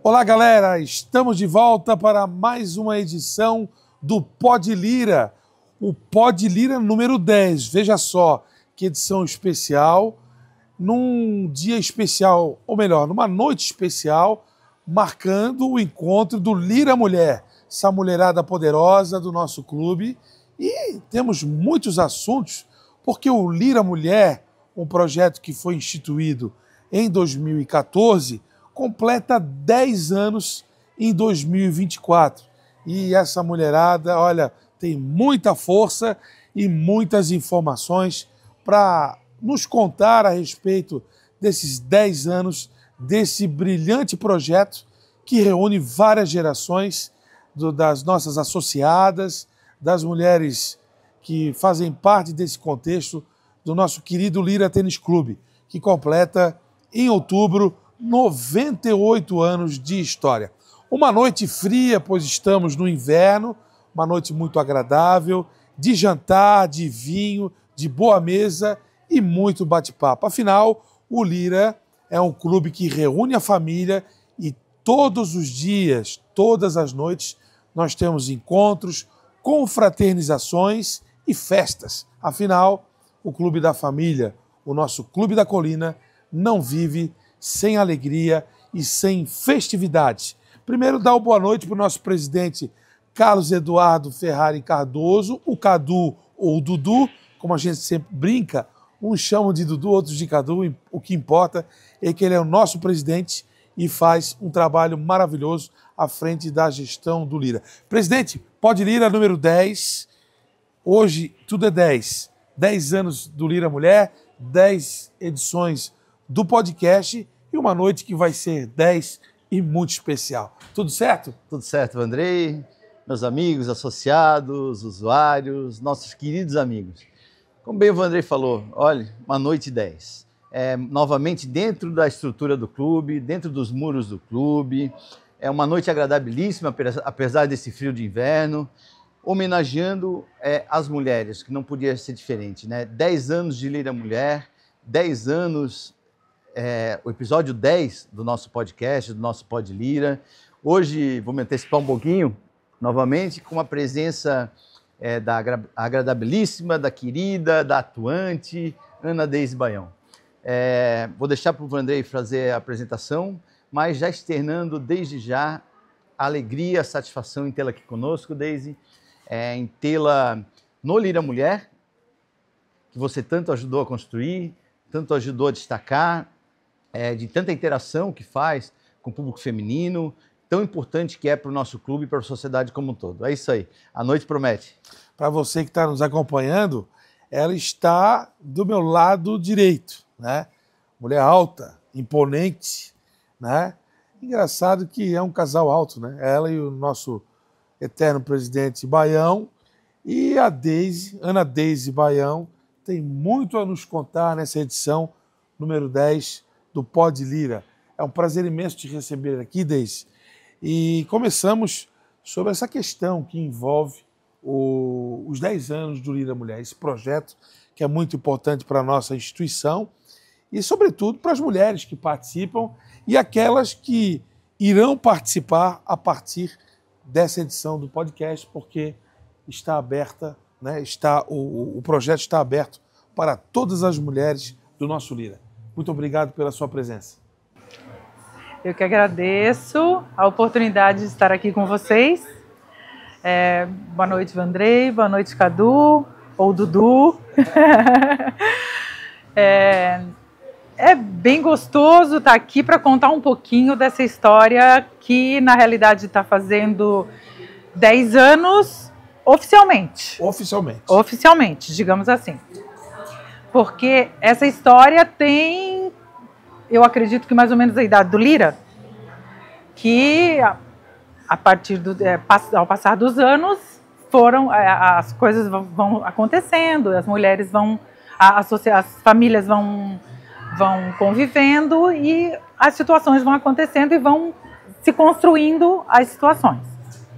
Olá, galera! Estamos de volta para mais uma edição do Pod Lira, o Pod Lira número 10. Veja só que edição especial, num dia especial, ou melhor, numa noite especial, marcando o encontro do Lira Mulher, essa mulherada poderosa do nosso clube. E temos muitos assuntos, porque o Lira Mulher, um projeto que foi instituído em 2014, completa 10 anos em 2024. E essa mulherada, olha, tem muita força e muitas informações para nos contar a respeito desses 10 anos, desse brilhante projeto que reúne várias gerações das nossas associadas, das mulheres que fazem parte desse contexto do nosso querido Lira Tênis Clube, que completa em outubro 98 anos de história. Uma noite fria, pois estamos no inverno, uma noite muito agradável, de jantar, de vinho, de boa mesa e muito bate-papo. Afinal, o Lira é um clube que reúne a família e todos os dias, todas as noites, nós temos encontros, confraternizações e festas. Afinal, o Clube da Família, o nosso Clube da Colina, não vive sem alegria e sem festividades. Primeiro, dar uma boa noite para o nosso presidente Carlos Eduardo Ferrari Cardoso, o Cadu ou o Dudu, como a gente sempre brinca, uns chamam de Dudu, outros de Cadu, o que importa é que ele é o nosso presidente e faz um trabalho maravilhoso à frente da gestão do Lira. Presidente, Pod Lira número 10, hoje tudo é 10. 10 anos do Lira Mulher, 10 edições do podcast e uma noite que vai ser 10 e muito especial. Tudo certo? Tudo certo, Vandrei, meus amigos, associados, usuários, nossos queridos amigos. Como bem o Vandrei falou, olha, uma noite 10. Novamente dentro da estrutura do clube, dentro dos muros do clube. É uma noite agradabilíssima, apesar desse frio de inverno, homenageando as mulheres, que não podia ser diferente, né? 10 anos de Lira Mulher, 10 anos... o episódio 10 do nosso podcast, do nosso Pod Lira. Hoje vou me antecipar um pouquinho, novamente, com a presença da agradabilíssima, da querida, da atuante, Ana Deise Baião. Vou deixar para o Vandrei fazer a apresentação, mas já externando desde já a alegria, a satisfação em tê-la aqui conosco, Deise, em tê-la no Lira Mulher, que você tanto ajudou a construir, tanto ajudou a destacar, de tanta interação que faz com o público feminino, tão importante que é para o nosso clube e para a sociedade como um todo. É isso aí, a noite promete. Para você que está nos acompanhando, ela está do meu lado direito, né? Mulher alta, imponente, né? Engraçado que é um casal alto, né? Ela e o nosso eterno presidente Baião e a Deise, Ana Deise Baião, tem muito a nos contar nessa edição número 10 do Pod Lira. É um prazer imenso te receber aqui, Deise. E começamos sobre essa questão que envolve os 10 anos do Lira Mulher, esse projeto que é muito importante para a nossa instituição e, sobretudo, para as mulheres que participam e aquelas que irão participar a partir dessa edição do podcast, porque está aberta, né? O projeto está aberto para todas as mulheres do nosso Lira. Muito obrigado pela sua presença. Eu que agradeço a oportunidade de estar aqui com vocês. Boa noite, Vandrei. Boa noite, Cadu, ou Dudu. É bem gostoso estar aqui para contar um pouquinho dessa história que, na realidade, está fazendo 10 anos oficialmente. Oficialmente, digamos assim. Porque essa história tem, eu acredito que mais ou menos a idade do Lira, que a partir ao passar dos anos, as coisas vão acontecendo, as mulheres as famílias vão convivendo e as situações vão acontecendo e vão se construindo as situações.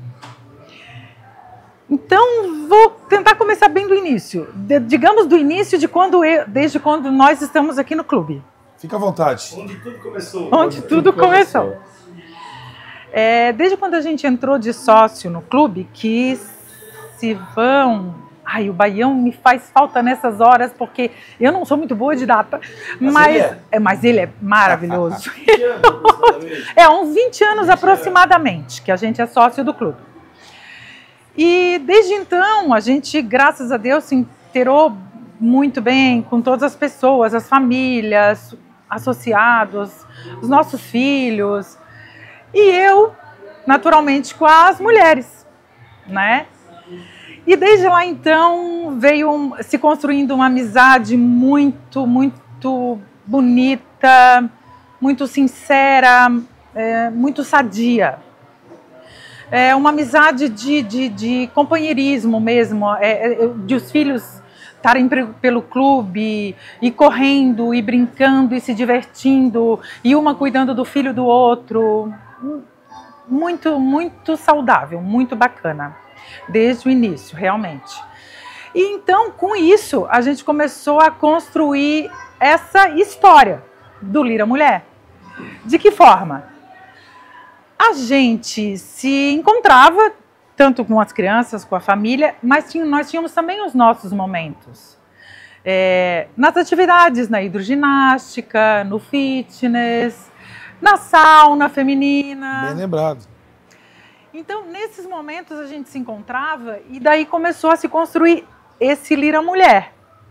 Então, vou tentar começar bem do início. Digamos do início desde quando nós estamos aqui no clube. Fica à vontade. Onde tudo começou. Onde tudo começou. Desde quando a gente entrou de sócio no clube, que se vão... Ai, o Baião me faz falta nessas horas, porque eu não sou muito boa de data, mas ele é maravilhoso. Uns 20 anos aproximadamente, que a gente é sócio do clube. E desde então, a gente, graças a Deus, se inteirou muito bem com todas as pessoas, as famílias, associados, os nossos filhos. E eu, naturalmente, com as mulheres, né? E desde lá, então, veio se construindo uma amizade muito, muito bonita, muito sincera, muito sadia. Uma amizade de companheirismo mesmo, de os filhos estarem pelo clube, e correndo, e brincando, e se divertindo, e uma cuidando do filho do outro. Muito, muito saudável, muito bacana. Desde o início, realmente. E então, com isso, a gente começou a construir essa história do Lira Mulher. De que forma? A gente se encontrava, tanto com as crianças, com a família, mas nós tínhamos também os nossos momentos. Nas atividades, na hidroginástica, no fitness, na sauna feminina. Bem lembrado. Então, nesses momentos a gente se encontrava e daí começou a se construir esse Lira Mulher.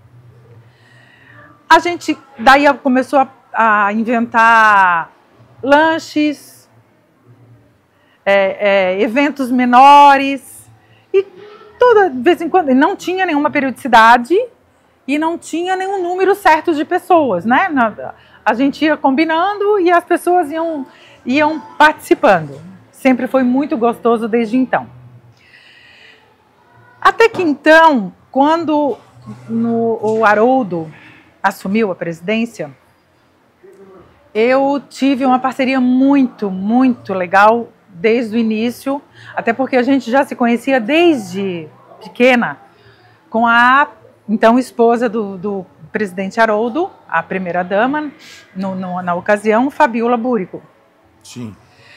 A gente daí começou a inventar lanches, eventos menores, e toda vez em quando não tinha nenhuma periodicidade e não tinha nenhum número certo de pessoas, né? A gente ia combinando e as pessoas iam participando. Sempre foi muito gostoso desde então. Até que então, quando o Haroldo assumiu a presidência, eu tive uma parceria muito, muito legal desde o início, até porque a gente já se conhecia desde pequena com a então esposa do presidente Haroldo, a primeira-dama, na ocasião, Fabiola Búrico. Sim.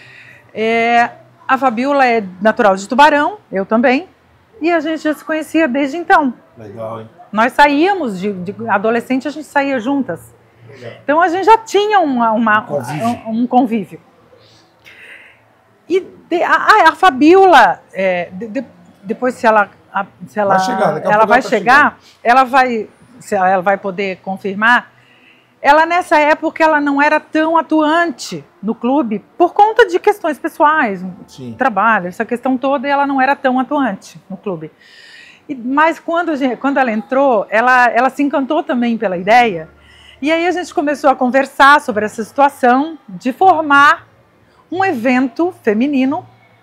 A Fabiola é natural de Tubarão, eu também, e a gente já se conhecia desde então. Legal, hein? Nós saíamos, de adolescente a gente saía juntas. Legal. Então a gente já tinha um convívio. E a Fabiola, depois se ela vai chegar, ela vai poder confirmar. Ela, nessa época, ela não era tão atuante no clube por conta de questões pessoais, trabalho, essa questão toda, e ela não era tão atuante no clube. Mas quando ela entrou, ela se encantou também pela ideia, e aí a gente começou a conversar sobre essa situação de formar um evento feminino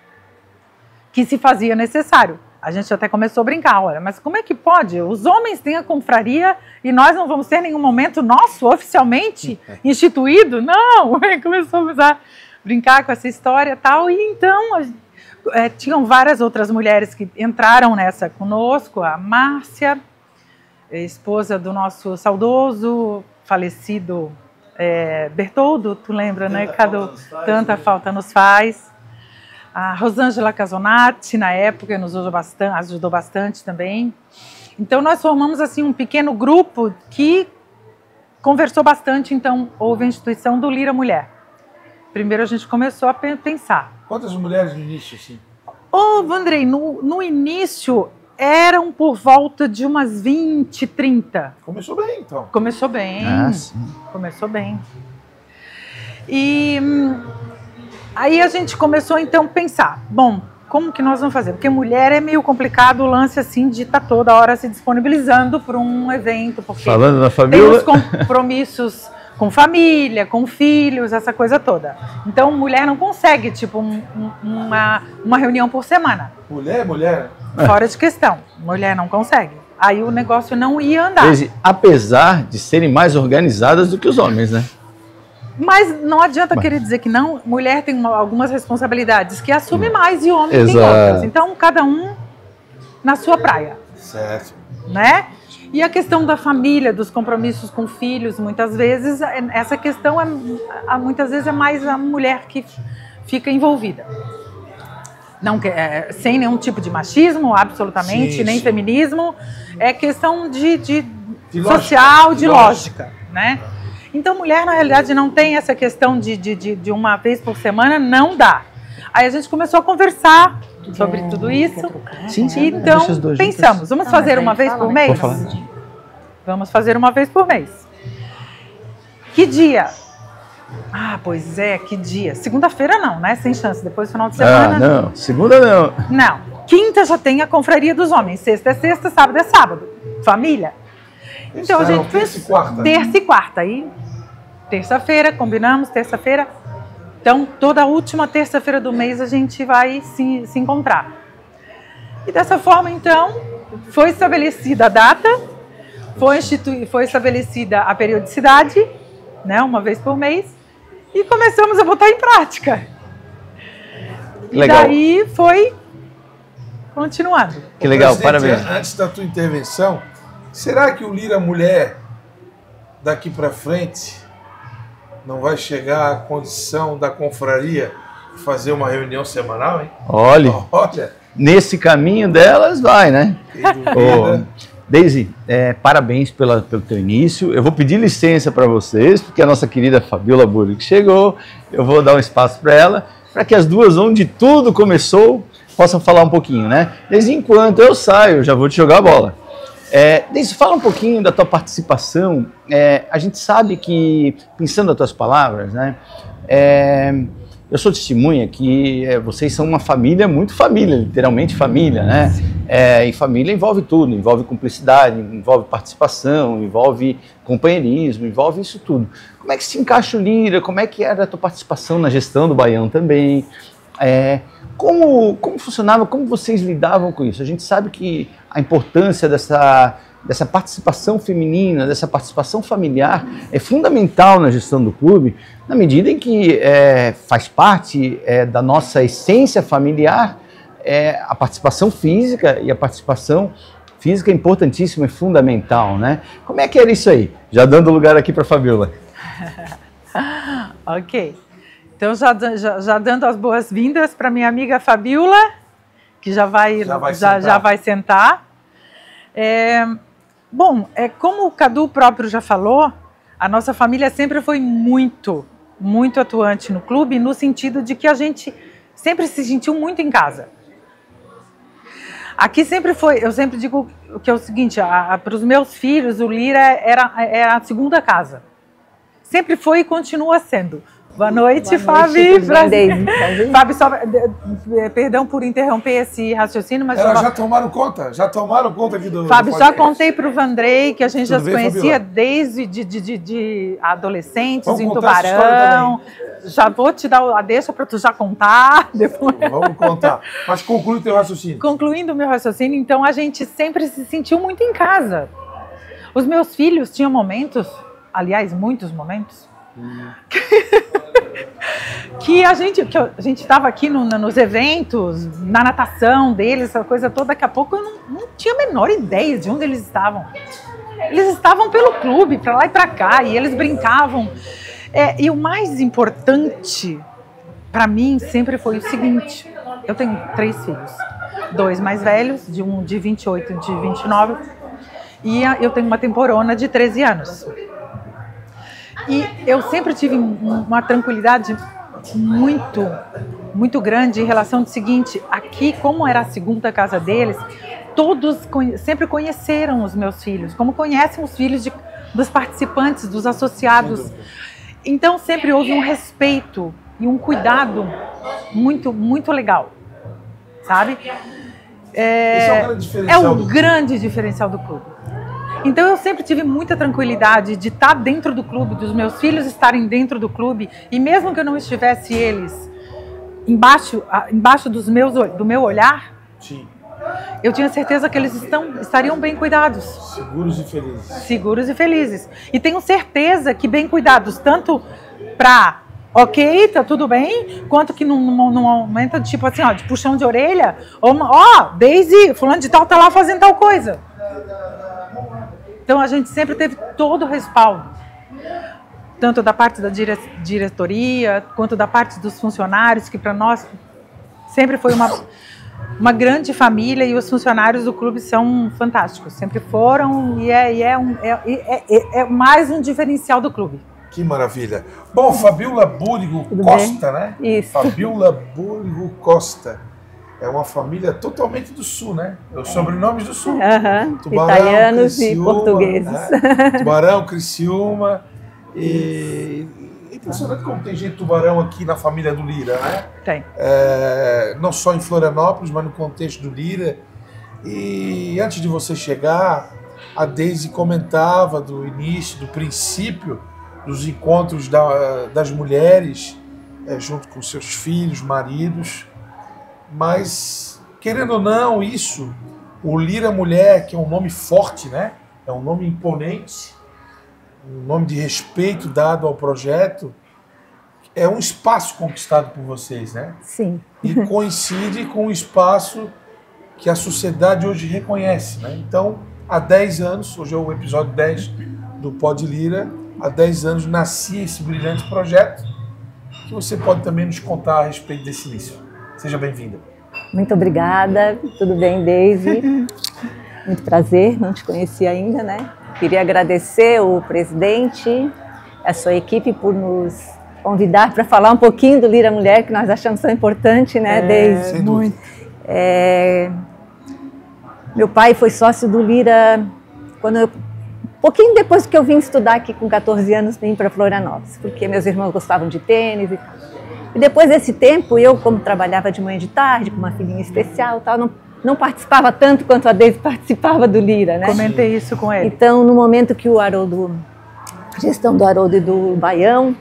que se fazia necessário. A gente até começou a brincar, olha, mas como é que pode? Os homens têm a confraria e nós não vamos ter nenhum momento nosso oficialmente instituído? Não! Começamos a brincar com essa história e tal. E então, tinham várias outras mulheres que entraram nessa conosco. A Márcia, esposa do nosso saudoso, falecido Bertoldo, tu lembra, né? Tanta falta nos faz. A Rosângela Casonati, na época, nos ajudou bastante também. Então, nós formamos assim, um pequeno grupo que conversou bastante. Então, houve a instituição do Lira Mulher. Primeiro, a gente começou a pensar. Quantas mulheres no início, assim? Vandrei, no início, eram por volta de umas 20, 30. Começou bem, então. Começou bem. Começou bem. E... aí a gente começou, então, a pensar, bom, como que nós vamos fazer? Porque mulher é meio complicado o lance, assim, de estar toda hora se disponibilizando para um evento, porque falando da família, tem os compromissos com família, com filhos, essa coisa toda. Então, mulher não consegue, tipo, uma reunião por semana. Mulher? Fora de questão, mulher não consegue. Aí o negócio não ia andar. Apesar de serem mais organizadas do que os homens, né? Mas não adianta querer dizer que não. Mulher tem algumas responsabilidades que assume mais e o homem tem outras. Então, cada um na sua praia. Certo. Né? E a questão da família, dos compromissos com filhos, muitas vezes, essa questão muitas vezes é mais a mulher que fica envolvida. Não, sem nenhum tipo de machismo, absolutamente, nem feminismo. É questão de social, de lógica, né? Então, mulher, na realidade, não tem essa questão de uma vez por semana, não dá. Aí a gente começou a conversar sobre tudo isso. Sim, então, pensamos, vamos fazer uma vez por mês? Vamos fazer uma vez por mês. Que dia? Ah, pois é, que dia? Segunda-feira não, né? Sem chance. Depois do final de semana. Ah, não. Segunda não. Não. Quinta já tem a confraria dos homens. Sexta é sexta, sábado é sábado. Família. Então a gente fez terça e quarta. Aí, terça-feira, combinamos, terça-feira. Então, toda última terça-feira do mês a gente vai se encontrar. E dessa forma, então, foi estabelecida a data, foi estabelecida a periodicidade, né, uma vez por mês, e começamos a botar em prática. Legal. E daí foi continuando. Que legal, parabéns. Antes da tua intervenção, será que o Lira Mulher, daqui para frente, não vai chegar à condição da confraria de fazer uma reunião semanal, hein? Olha, nesse caminho delas vai, né? Daisy, parabéns pelo teu início. Eu vou pedir licença para vocês, porque a nossa querida Fabiola Burri chegou. Eu vou dar um espaço para ela, para que as duas, onde tudo começou, possam falar um pouquinho, né? Desde enquanto eu saio, já vou te jogar a bola. Daisy, fala um pouquinho da tua participação. A gente sabe que, pensando nas tuas palavras, né? Eu sou testemunha que vocês são uma família, muito família, literalmente família, né? E família envolve tudo, envolve cumplicidade, envolve participação, envolve companheirismo, envolve isso tudo. Como é que se encaixa o Lira? Como é que era a tua participação na gestão do Baião também? Como funcionava, como vocês lidavam com isso? A gente sabe que a importância dessa participação feminina, dessa participação familiar é fundamental na gestão do clube, na medida em que faz parte da nossa essência familiar, a participação física, e a participação física é importantíssima, é fundamental, né? Como é que era isso aí? Já dando lugar aqui para a Fabiola. Ok. Então, já dando as boas-vindas para minha amiga Fabiola, que já vai sentar. Bom, como o Cadu próprio já falou, a nossa família sempre foi muito, muito atuante no clube, no sentido de que a gente sempre se sentiu muito em casa. Aqui sempre foi, eu sempre digo que é o seguinte, para os meus filhos, o Lira era a segunda casa. Sempre foi e continua sendo. Boa noite, Fábio. Fábio, só perdão por interromper esse raciocínio, mas... Já tomaram conta? Já tomaram conta aqui do Fábio, só contei para o Vandrei que a gente já se conhecia desde de adolescentes, em Tubarão. Já vou te dar a deixa para tu já contar. Depois. Vamos contar. Mas conclui o teu raciocínio. Concluindo o meu raciocínio, então a gente sempre se sentiu muito em casa. Os meus filhos tinham momentos, aliás, muitos momentos, que a gente estava aqui nos eventos, na natação deles, essa coisa toda, daqui a pouco eu não tinha a menor ideia de onde eles estavam. Eles estavam pelo clube, para lá e para cá, e eles brincavam. E o mais importante para mim sempre foi o seguinte: eu tenho 3 filhos, 2 mais velhos, um de 28 e de 29, e eu tenho uma temporona de 13 anos. E eu sempre tive uma tranquilidade muito, muito grande em relação ao seguinte: aqui, como era a segunda casa deles, todos sempre conheceram os meus filhos, como conhecem os filhos dos participantes, dos associados. Então sempre houve um respeito e um cuidado muito, muito legal, sabe? Esse é o grande diferencial do clube. Grande diferencial do clube. Então eu sempre tive muita tranquilidade de estar dentro do clube, dos meus filhos estarem dentro do clube, e mesmo que eu não estivesse eles embaixo do meu olhar, sim, eu tinha certeza que eles estariam bem cuidados. Seguros e felizes. Seguros e felizes. E tenho certeza que bem cuidados, tanto para, ok, tá tudo bem, quanto que num momento tipo assim, de puxão de orelha, Daisy, fulano de tal tá lá fazendo tal coisa. Então a gente sempre teve todo o respaldo. tanto da parte da diretoria, quanto da parte dos funcionários, que para nós sempre foi uma grande família, e os funcionários do clube são fantásticos, sempre foram, e é mais um diferencial do clube. Que maravilha. Bom, Fabiola Búrigo Costa, né? Isso. Fabiola Búrigo Costa. É uma família totalmente do Sul, né? Os sobrenomes do Sul. Tubarão, italianos Criciúma, e portugueses. Né? Tubarão, Criciúma. E impressionante como tem gente tubarão aqui na família do Lira, né? Tem. Não só em Florianópolis, mas no contexto do Lira. E antes de você chegar, a Deise comentava do início, do princípio dos encontros das mulheres, junto com seus filhos, maridos. Mas, querendo ou não, isso, o Lira Mulher, que é um nome forte, né? É um nome imponente, um nome de respeito dado ao projeto, é um espaço conquistado por vocês, né? Sim. E coincide com o espaço que a sociedade hoje reconhece, né? Então, há 10 anos, hoje é o episódio 10 do Pod Lira, há 10 anos nascia esse brilhante projeto, que você pode também nos contar a respeito desse início. Seja bem-vinda. Muito obrigada. Tudo bem, Deise? Muito prazer, não te conhecia ainda, né? Queria agradecer o presidente, a sua equipe por nos convidar para falar um pouquinho do Lira Mulher, que nós achamos tão importante, né, Deise? Sem dúvida. Meu pai foi sócio do Lira pouquinho depois que eu vim estudar aqui com 14 anos, vim para Florianópolis, porque meus irmãos gostavam de tênis e tal. E depois desse tempo, eu, como trabalhava de manhã e de tarde, com uma filhinha especial, tal, não participava tanto quanto a Deise participava do Lira, né? Comentei isso com ele. Então, no momento que o Haroldo, gestão do Haroldo e do Baião,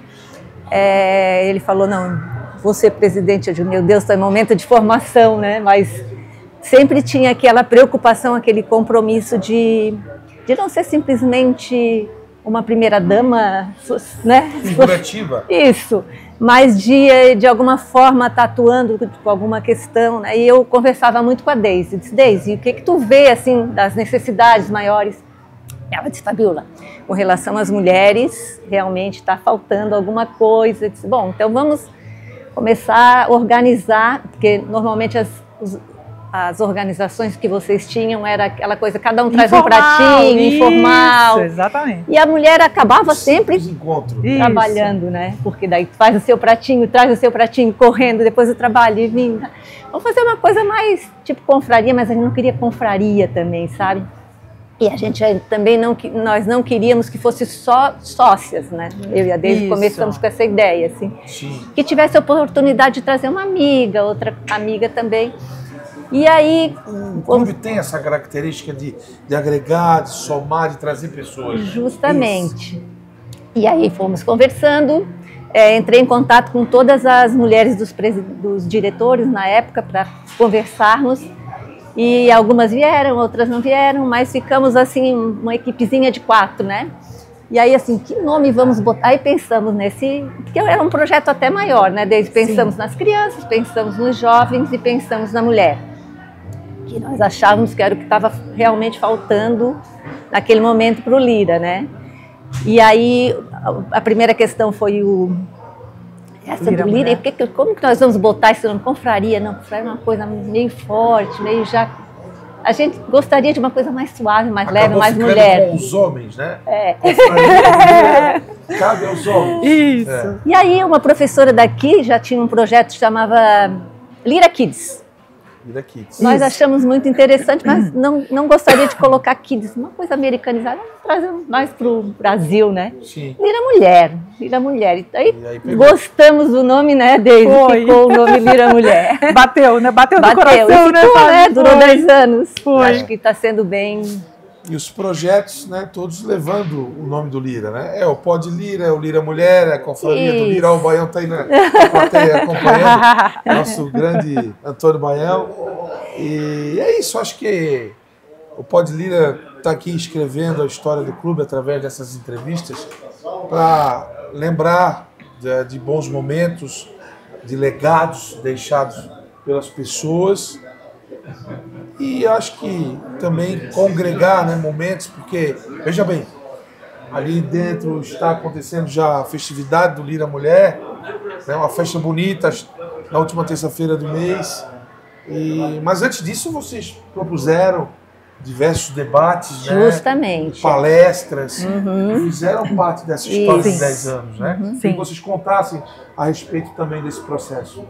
ele falou, não, vou ser presidente. Eu digo, meu Deus, está em momento de formação, né? Mas sempre tinha aquela preocupação, aquele compromisso de não ser simplesmente uma primeira-dama, né? Figurativa. Isso, mas de alguma forma estar atuando com alguma questão, né? E eu conversava muito com a Deise. Disse, Deise, o que tu vê, assim, das necessidades maiores? Ela disse, Fabiola, com relação às mulheres, realmente está faltando alguma coisa. Eu disse, bom, então vamos começar a organizar, porque normalmente as organizações que vocês tinham era aquela coisa, cada um traz um pratinho, informal. Isso, exatamente. E a mulher acabava sempre Isso. trabalhando, né? Porque daí faz o seu pratinho, traz o seu pratinho, correndo, depois do trabalho e vindo. Vamos fazer uma coisa mais tipo confraria, mas a gente não queria confraria também, sabe? E a gente também nós não queríamos que fosse só sócias, né? Eu e a Deise começamos com essa ideia, assim. Sim. Que tivesse a oportunidade de trazer uma amiga, outra amiga também. E aí... O clube tem essa característica de agregar, de somar, de trazer pessoas. Justamente. Isso. E aí fomos conversando, entrei em contato com todas as mulheres dos diretores na época para conversarmos. E algumas vieram, outras não vieram, mas ficamos assim, uma equipezinha de 4, né? E aí assim, que nome vamos botar? Aí pensamos nesse, porque era um projeto até maior, né? Desde pensamos nas crianças, pensamos nos jovens e pensamos na mulher. Que nós achávamos que era o que estava realmente faltando naquele momento para o Lira, né? E aí a primeira questão foi essa do Lira, como que nós vamos botar esse nome? Confraria? Não, confraria é uma coisa meio forte, meio já... A gente gostaria de uma coisa mais suave, mais leve, mais mulher. Com os homens, né? Confraria, cabe aos homens. Isso. E aí uma professora daqui já tinha um projeto que chamava Lira Kids. Nós achamos muito interessante, mas não gostaria de colocar Kids, uma coisa americanizada, trazendo mais para o Brasil, né? Sim. Lira Mulher. E aí gostamos do nome, né, Deise? Ficou o nome Lira Mulher. Bateu, né? Bateu no coração, e ficou, né? Durou 10 anos. Foi. Acho que está sendo bem... E os projetos, né, todos levando o nome do Lira, né? É o Pod Lira, é o Lira Mulher, é a confraria do Lira. O Baião está aí na plateia acompanhando, nosso grande Antônio Baião. E é isso, acho que o Pod Lira está aqui escrevendo a história do clube através dessas entrevistas para lembrar de bons momentos, de legados deixados pelas pessoas. E acho que também congregar, né, momentos, porque, veja bem, Ali dentro está acontecendo já a festividade do Lira Mulher, né? Uma festa bonita na última terça-feira do mês. Mas antes disso vocês propuseram diversos debates, né? Justamente. Palestras, fizeram parte dessa história de 10 anos, né? Sim. Que vocês contassem a respeito também desse processo.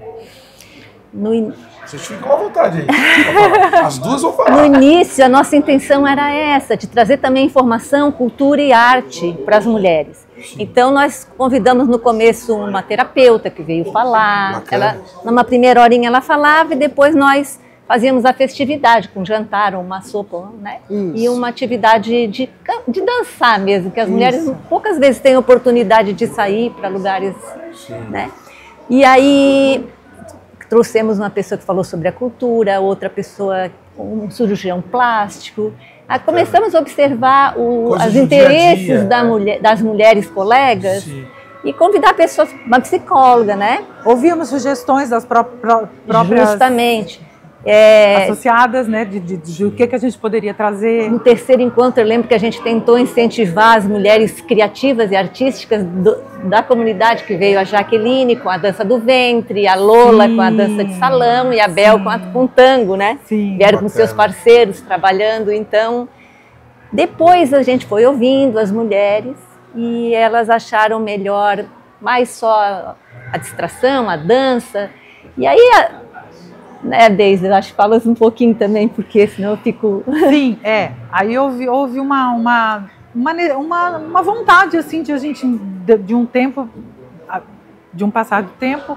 Vocês ficam à vontade aí. As duas vão falar. No início, a nossa intenção era essa, de trazer também informação, cultura e arte para as mulheres. Então, nós convidamos no começo uma terapeuta que veio falar. Numa primeira horinha ela falava e depois nós fazíamos a festividade com jantar, uma sopa, né? E uma atividade de dançar mesmo, que as mulheres poucas vezes têm oportunidade de sair para lugares, né? E aí trouxemos uma pessoa que falou sobre a cultura, outra pessoa, um cirurgião plástico. Aí começamos a observar os interesses das mulheres colegas e convidar pessoas, uma psicóloga, né? Ouvimos sugestões das próprias... Justamente. Associadas, né, de o que a gente poderia trazer. No terceiro encontro, eu lembro que a gente tentou incentivar as mulheres criativas e artísticas da comunidade, que veio a Jaqueline com a dança do ventre, a Lola com a dança de salão e a Bel com o tango, né? Vieram com seus parceiros trabalhando. Então, depois a gente foi ouvindo as mulheres e elas acharam melhor mais só a distração, a dança. E aí... né, Deise, eu acho que falas um pouquinho também, porque senão eu fico... Sim, aí houve uma vontade, assim, de a gente, de um tempo, de um passar do tempo,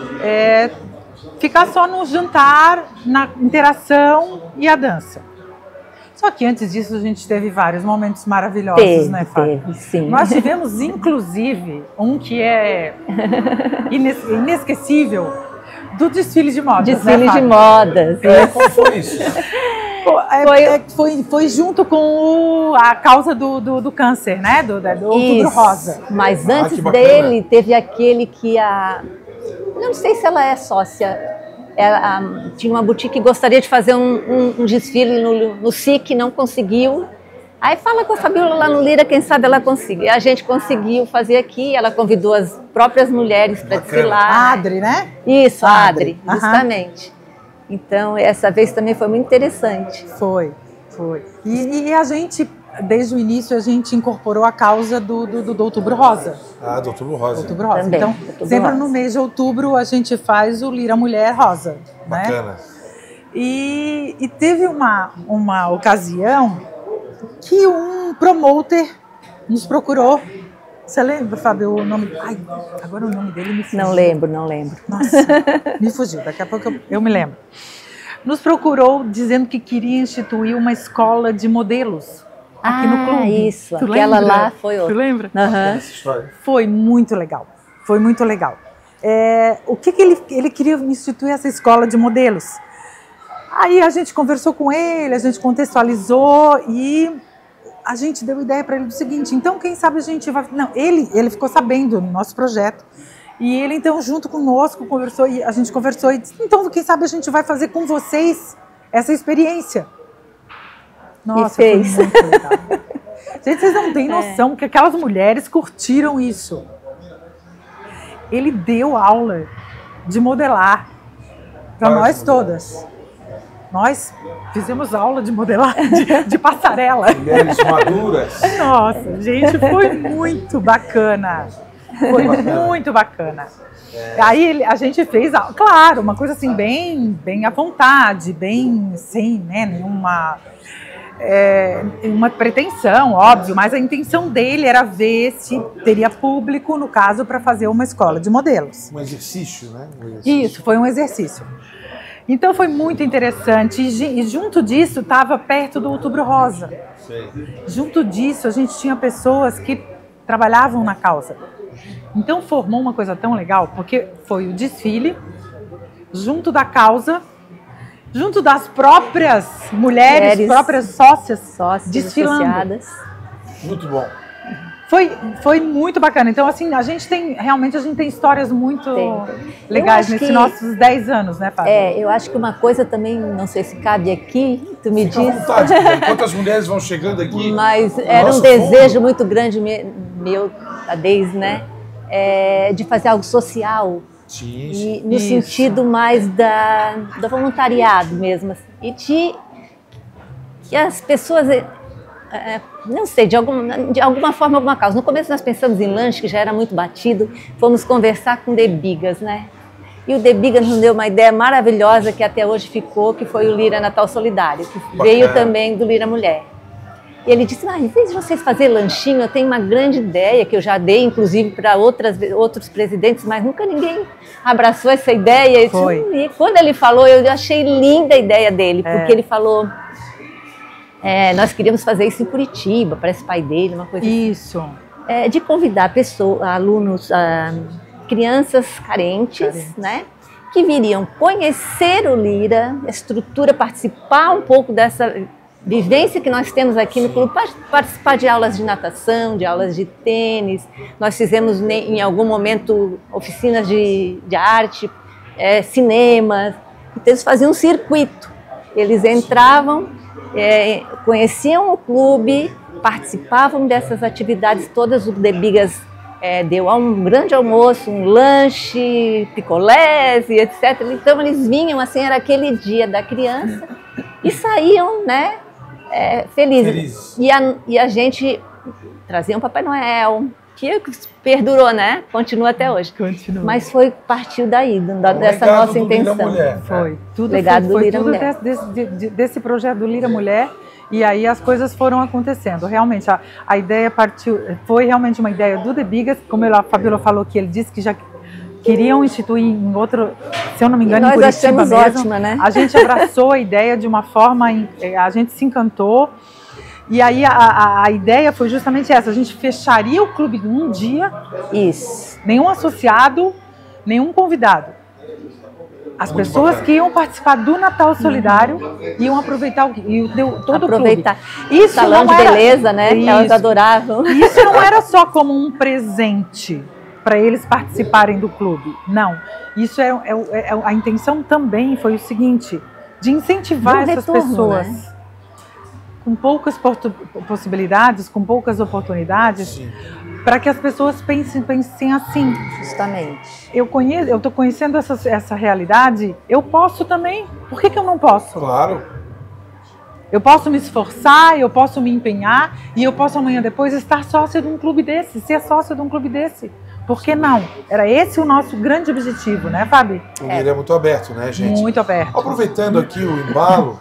ficar só no jantar, na interação e a dança. Só que antes disso a gente teve vários momentos maravilhosos, né, Fábio? Sim. Nós tivemos, inclusive, um que é inesquecível, do desfile de modas. Desfile de modas. Como foi isso? Foi junto com a causa do câncer, né? Do Outubro Rosa. Mas antes dele, teve aquele que não sei se ela é sócia. Tinha uma boutique que gostaria de fazer um desfile no SIC, não conseguiu. Aí fala com a Fabiola lá no Lira, quem sabe ela consiga. E a gente conseguiu fazer aqui, ela convidou as próprias mulheres para desfilar. A Adri, né? Isso, a Adri, justamente. Então, essa vez também foi muito interessante. Foi. E a gente, desde o início, a gente incorporou a causa do Outubro Rosa. Do Outubro Rosa. Outubro Rosa. Também, então, Outubro sempre Rosa. no mês de outubro, a gente faz o Lira Mulher Rosa. Bacana. Né? E teve uma ocasião que um promoter nos procurou. Você lembra, Fábio, o nome? Ai, agora o nome dele me fugiu. Não lembro. Nossa, me fugiu. Daqui a pouco eu me lembro. Nos procurou dizendo que queria instituir uma escola de modelos aqui no clube. Isso. Aquela lá foi outra. Tu lembra? Essa história. Foi muito legal. O que ele queria instituir essa escola de modelos? Aí a gente conversou com ele, a gente contextualizou e a gente deu ideia para ele do seguinte: então quem sabe a gente vai... Não, ele ficou sabendo do nosso projeto e ele então junto conosco conversou e a gente conversou e disse: então quem sabe a gente vai fazer com vocês essa experiência. Nossa, e fez. Foi muito legal. Gente, vocês não têm noção que aquelas mulheres curtiram isso. Ele deu aula de modelar para nós todas. Nós fizemos aula de modelagem, de passarela. Mulheres maduras. Nossa, gente, foi muito bacana. Foi muito bacana. Aí a gente fez, claro, uma coisa assim bem à vontade, bem sem, né, nenhuma uma pretensão, óbvio, mas a intenção dele era ver se teria público, no caso, para fazer uma escola de modelos. Um exercício, né? Isso, foi um exercício. Então foi muito interessante e junto disso estava perto do Outubro Rosa. Junto disso a gente tinha pessoas que trabalhavam na causa. Então formou uma coisa tão legal, porque foi o desfile junto da causa, junto das próprias mulheres próprias sócias desfilando. Associadas. Muito bom. Foi muito bacana. Então, assim, a gente tem histórias muito legais nesses nossos 10 anos, né, Fábio? Eu acho que uma coisa também, não sei se cabe aqui, tu me diz. Fica à vontade, enquanto as mulheres vão chegando aqui. Mas era um desejo muito grande meu, da Deise, né? De fazer algo social. Sim, e no sentido mais do voluntariado mesmo. Assim, e que as pessoas... não sei, de alguma forma, alguma causa. No começo nós pensamos em lanche, que já era muito batido, fomos conversar com o De Bigas, né? E o De Bigas nos deu uma ideia maravilhosa que até hoje ficou, que foi o Lira Natal Solidário, que veio também do Lira Mulher. E ele disse, em vez de vocês fazerem lanchinho, eu tenho uma grande ideia, que eu já dei, inclusive, para outros presidentes, mas nunca ninguém abraçou essa ideia. E quando ele falou, eu achei linda a ideia dele, porque ele falou... nós queríamos fazer isso em Curitiba, parece pai dele, uma coisa assim. De convidar alunos, crianças carentes, né? Que viriam conhecer o Lira, a estrutura, participar um pouco dessa vivência que nós temos aqui no clube, participar de aulas de natação, de aulas de tênis. Nós fizemos em algum momento oficinas de arte, cinemas. Então eles faziam um circuito. Eles entravam, conheciam o clube, participavam dessas atividades todas. O De Bigas deu um grande almoço, um lanche, picolés e etc. Então eles vinham, assim, era aquele dia da criança e saíam, né, felizes. E a gente trazia um Papai Noel, que perdurou, né? Continua até hoje. Continua. Mas partiu daí, dessa nossa intenção. Foi. Tudo legado do Lira Mulher. Desse projeto do Lira Mulher, e aí as coisas foram acontecendo. Realmente, a ideia foi realmente uma ideia do De Bigas, como a Fabiola falou, que ele disse que já queriam instituir em outro, se eu não me engano, em Curitiba mesmo. Ótima, né? A gente abraçou a ideia de uma forma, a gente se encantou. E aí a ideia foi justamente essa, a gente fecharia o clube num dia. Isso. Nenhum associado, nenhum convidado. As muito pessoas bacana. Que iam participar do Natal Solidário iam aproveitar todo o clube. Isso salão de beleza, né? Que elas adoravam. Isso não era só como um presente para eles participarem do clube. Não. Isso a intenção também foi o seguinte, de incentivar essas pessoas. Né? Com poucas possibilidades, com poucas oportunidades, para que as pessoas pensem assim. Justamente. Eu estou conhecendo essa realidade, eu posso também. Por que eu não posso? Claro. Eu posso me esforçar, eu posso me empenhar e eu posso amanhã depois estar sócio de um clube desse, ser sócio de um clube desse. Por que não? Era esse o nosso grande objetivo, né, Fabi? O Lira é muito aberto, né, gente? Muito aberto. Aproveitando aqui o embalo,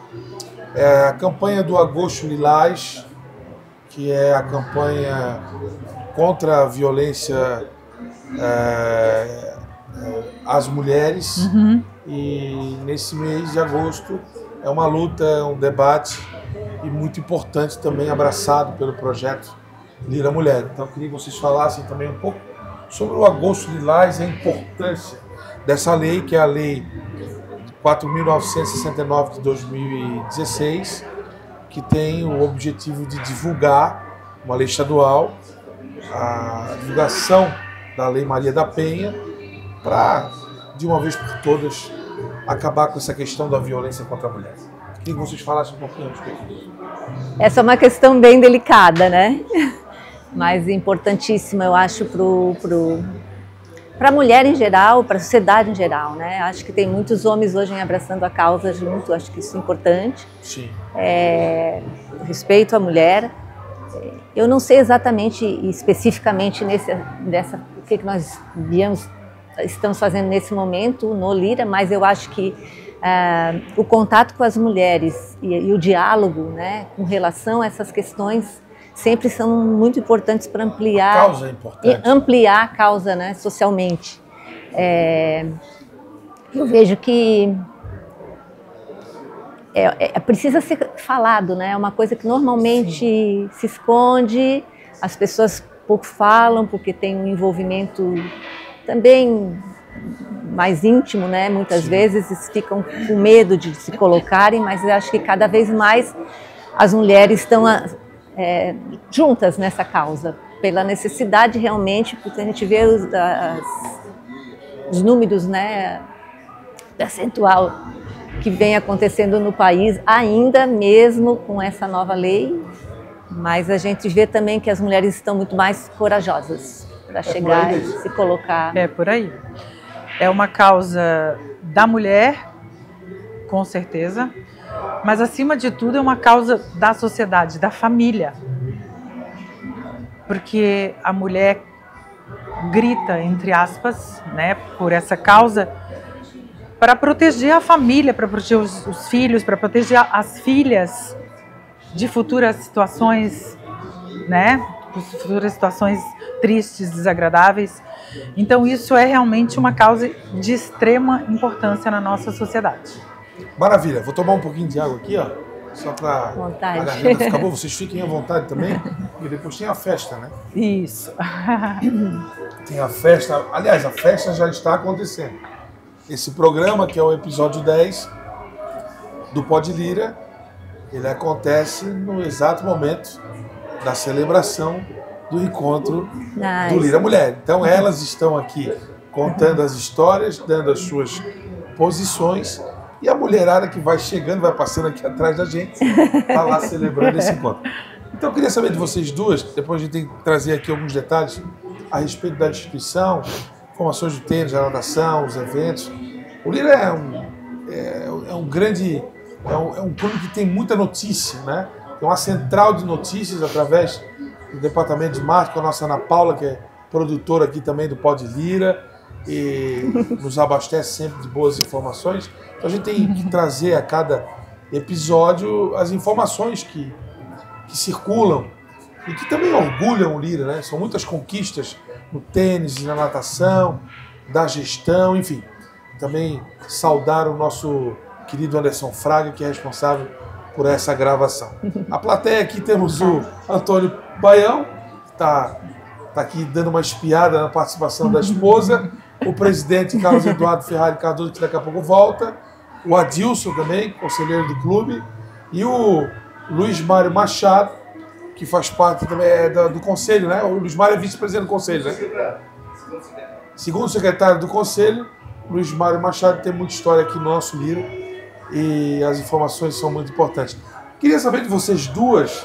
a campanha do Agosto Lilás, que é a campanha contra a violência às mulheres. E nesse mês de agosto é uma luta, é um debate e muito importante também, abraçado pelo projeto Lira Mulher. Então eu queria que vocês falassem também um pouco sobre o Agosto Lilás e a importância dessa lei, que é a lei 4.969 de 2016, que tem o objetivo de divulgar, uma lei estadual, a divulgação da Lei Maria da Penha, para, de uma vez por todas, acabar com essa questão da violência contra a mulher. Queria que vocês falassem um pouquinho a respeito disso. Essa é uma questão bem delicada, né? Mas importantíssima, eu acho, para a mulher em geral, para a sociedade em geral, né? Acho que tem muitos homens hoje abraçando a causa junto, acho que isso é importante. Sim. Respeito à mulher. Eu não sei exatamente e especificamente o que nós estamos fazendo nesse momento no Lira, mas eu acho que o contato com as mulheres e o diálogo, né, com relação a essas questões sempre são muito importantes para ampliar, a causa é importante. Ampliar a causa, né, socialmente. Eu vejo que precisa ser falado, né? É uma coisa que normalmente se esconde, as pessoas pouco falam porque tem um envolvimento também mais íntimo, né? Muitas vezes ficam com medo de se colocarem, mas eu acho que cada vez mais as mulheres estão juntas nessa causa. pela necessidade realmente, porque a gente vê os números, né, percentual que vem acontecendo no país, ainda mesmo com essa nova lei, mas a gente vê também que as mulheres estão muito mais corajosas para chegar e se colocar. É por aí. É uma causa da mulher, com certeza, mas acima de tudo é uma causa da sociedade, da família. Porque a mulher grita, entre aspas, né, por essa causa, para proteger a família, para proteger os filhos, para proteger as filhas de futuras situações, né, futuras situações tristes, desagradáveis. Então isso é realmente uma causa de extrema importância na nossa sociedade. Maravilha, vou tomar um pouquinho de água aqui, ó, só para a garganta ficar boa. Vocês fiquem à vontade também, e depois tem a festa, né? Isso. Tem a festa, aliás, a festa já está acontecendo. Esse programa, que é o episódio 10 do Pod Lira, ele acontece no exato momento da celebração do encontro do Lira Mulher. Então elas estão aqui contando as histórias, dando as suas posições, e a mulherada que vai chegando, vai passando aqui atrás da gente, está lá celebrando esse encontro. Então eu queria saber de vocês duas, depois a gente tem que trazer aqui alguns detalhes a respeito da instituição, informações do tênis, da natação, os eventos. O Lira é um grande, é um clube que tem muita notícia, né? Tem uma central de notícias através do departamento de marketing, com a nossa Ana Paula, que é produtora aqui também do Pod Lira, e nos abastece sempre de boas informações. Então a gente tem que trazer a cada episódio as informações que circulam e que também orgulham o Lira, né? São muitas conquistas no tênis e na natação, da gestão, enfim. Também saudar o nosso querido Anderson Fraga, que é responsável por essa gravação. A plateia aqui temos o Antônio Baião, que está aqui dando uma espiada na participação da esposa, o presidente Carlos Eduardo Ferrari Cardoso, que daqui a pouco volta, o Adilson também, conselheiro do clube, e o Luiz Mário Machado, que faz parte também do conselho, né? O Luiz Mário é vice-presidente do conselho, né? Segundo secretário do conselho, Luiz Mário Machado tem muita história aqui no nosso Lira e as informações são muito importantes. Queria saber de vocês duas,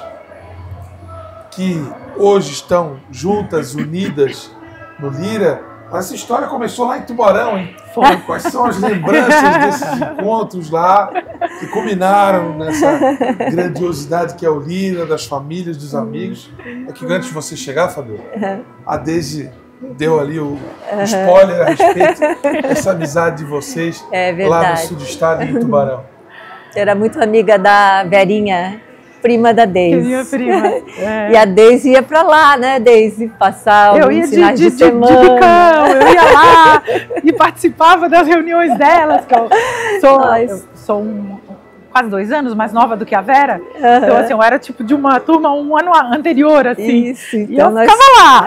que hoje estão juntas, unidas no Lira. Essa história começou lá em Tubarão, hein? Quais são as lembranças desses encontros lá que culminaram nessa grandiosidade que é o Lira, das famílias, dos amigos? É que antes de você chegar, Fabiola, a Deise deu ali o spoiler a respeito dessa amizade de vocês lá no sul do estado, em Tubarão. Era muito amiga da Verinha, prima da Deise. Minha prima. É. E a Deise ia pra lá, né, Deise? Passar alguns finais de semana. De bicão, eu ia lá e participava das reuniões delas. Que eu sou quase 2 anos mais nova do que a Vera. Então, assim, eu era tipo de uma turma um ano anterior, assim. Isso, então e eu ficava lá.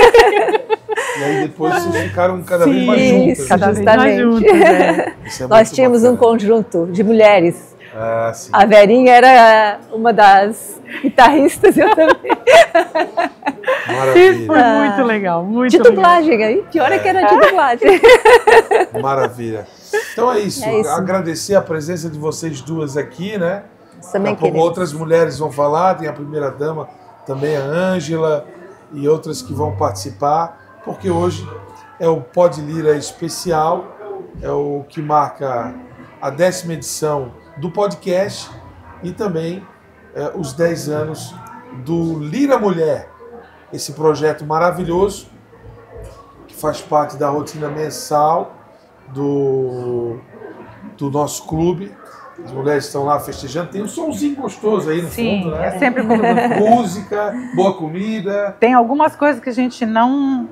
E aí depois vocês ficaram cada vez mais juntas. Isso, cada vez mais juntas. É Nós tínhamos um conjunto de mulheres. Ah, sim. A Verinha era uma das guitarristas, eu também. Maravilha. Isso foi muito legal, muito de legal. Dublagem, aí pior é que era de dublagem. Maravilha. Então é isso. Agradecer a presença de vocês duas aqui, né? Também Daqui a pouco outras mulheres vão falar, tem a primeira dama, também a Ângela e outras que vão participar, porque hoje é o Pod Lira especial, é o que marca a 10ª edição do podcast e também os 10 anos do Lira Mulher, esse projeto maravilhoso que faz parte da rotina mensal do nosso clube. As mulheres estão lá festejando, tem um somzinho gostoso aí no fundo, né? É sempre muito gostoso. Música, boa comida. Tem algumas coisas que a gente não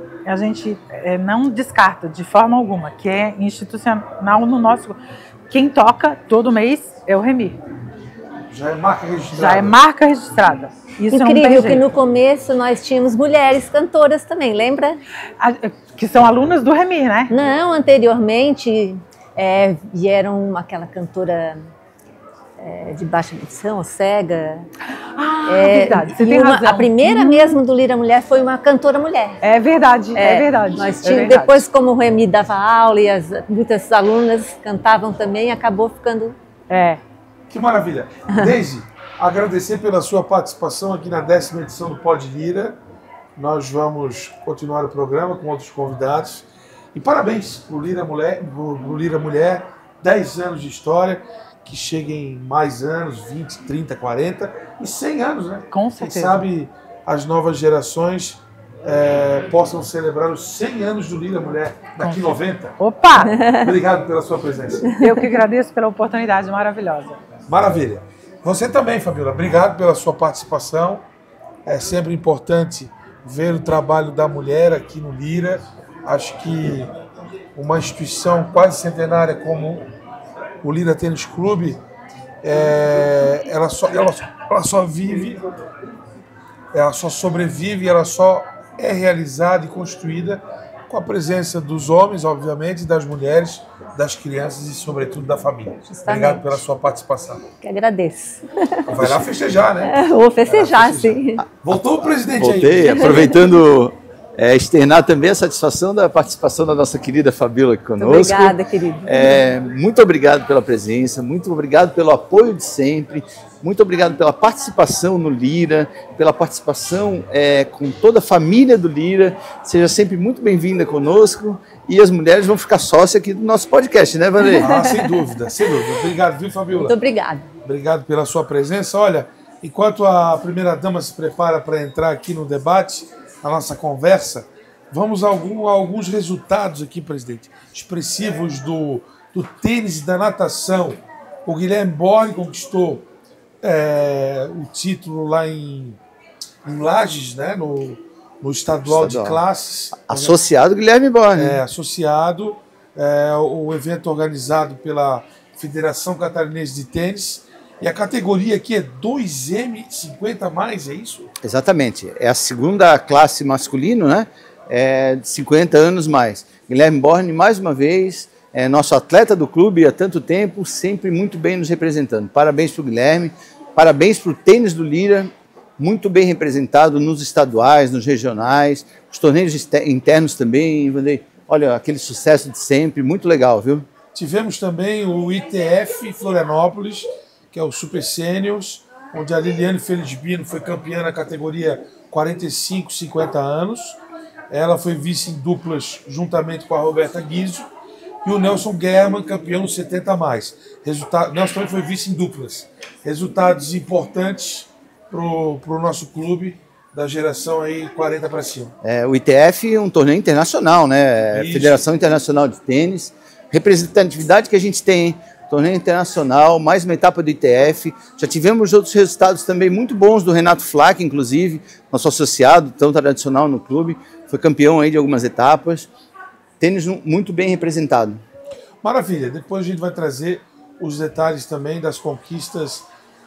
descarta de forma alguma, que é institucional no nosso. Quem toca todo mês é o Remy. Já é marca registrada. Já é marca registrada. Isso incrível que no começo nós tínhamos mulheres cantoras também, lembra? Que são alunas do Remy, né? Não, anteriormente vieram aquela cantora de baixa audição, cega. Verdade, você tem razão. A primeira mesmo do Lira Mulher foi uma cantora mulher. É verdade, é verdade. Nós tínhamos, depois, como o Remy dava aula e muitas alunas cantavam também, acabou ficando... Que maravilha. Deise, agradecer pela sua participação aqui na 10ª edição do Pod Lira. Nós vamos continuar o programa com outros convidados. E parabéns para o Lira Mulher, 10 anos de história, que cheguem mais anos, 20, 30, 40 e 100 anos, né? Com certeza. Quem sabe as novas gerações possam celebrar os 100 anos do Lira Mulher daqui 90. Opa! Obrigado pela sua presença. Eu que agradeço pela oportunidade maravilhosa. Maravilha. Você também, Fabiola. Obrigado pela sua participação. É sempre importante ver o trabalho da mulher aqui no Lira. Acho que uma instituição quase centenária como o Lira Tênis Clube, ela só vive, ela só sobrevive, ela só é realizada e construída com a presença dos homens, obviamente, das mulheres, das crianças e, sobretudo, da família. Justamente. Obrigado pela sua participação. Que agradeço. Vai lá festejar, né? Vou festejar, sim. Voltou o presidente aí. Voltei, aproveitando externar também a satisfação da participação da nossa querida Fabiola aqui conosco. Muito obrigada, querido. Muito obrigado pela presença, muito obrigado pelo apoio de sempre, muito obrigado pela participação no Lira, pela participação com toda a família do Lira. Seja sempre muito bem-vinda conosco e as mulheres vão ficar sócias aqui do nosso podcast, né, Vanderlei? Sem dúvida, sem dúvida. Obrigado, viu, Fabiola? Muito obrigada. Obrigado pela sua presença. Olha, enquanto a primeira-dama se prepara para entrar aqui no debate, a nossa conversa, vamos a alguns resultados aqui, presidente, expressivos do tênis e da natação. O Guilherme Borne conquistou o título lá em Lages, né, no estadual de classes. Associado Guilherme Borne. Associado, o evento organizado pela Federação Catarinense de Tênis. E a categoria aqui é 2M50+, é isso? Exatamente. É a segunda classe masculino, né? De 50 anos mais. Guilherme Borne, mais uma vez, nosso atleta do clube há tanto tempo, sempre muito bem nos representando. Parabéns para o Guilherme, parabéns para o tênis do Lira, muito bem representado nos estaduais, nos regionais, os torneios internos também. Olha, aquele sucesso de sempre, muito legal, viu? Tivemos também o ITF Florianópolis, que é o Super Seniors, onde a Liliane Felisbino foi campeã na categoria 45-50 anos. Ela foi vice em duplas juntamente com a Roberta Guizzo. E o Nelson German, campeão 70+. Nelson também foi vice em duplas. Resultados importantes para o nosso clube da geração aí 40 para cima. O ITF é um torneio internacional, né? Federação Internacional de Tênis. Representatividade que a gente tem, hein? Torneio internacional, mais uma etapa do ITF. Já tivemos outros resultados também muito bons do Renato Flack, inclusive, nosso associado, tão tradicional no clube. Foi campeão aí de algumas etapas. Tênis muito bem representado. Maravilha. Depois a gente vai trazer os detalhes também das conquistas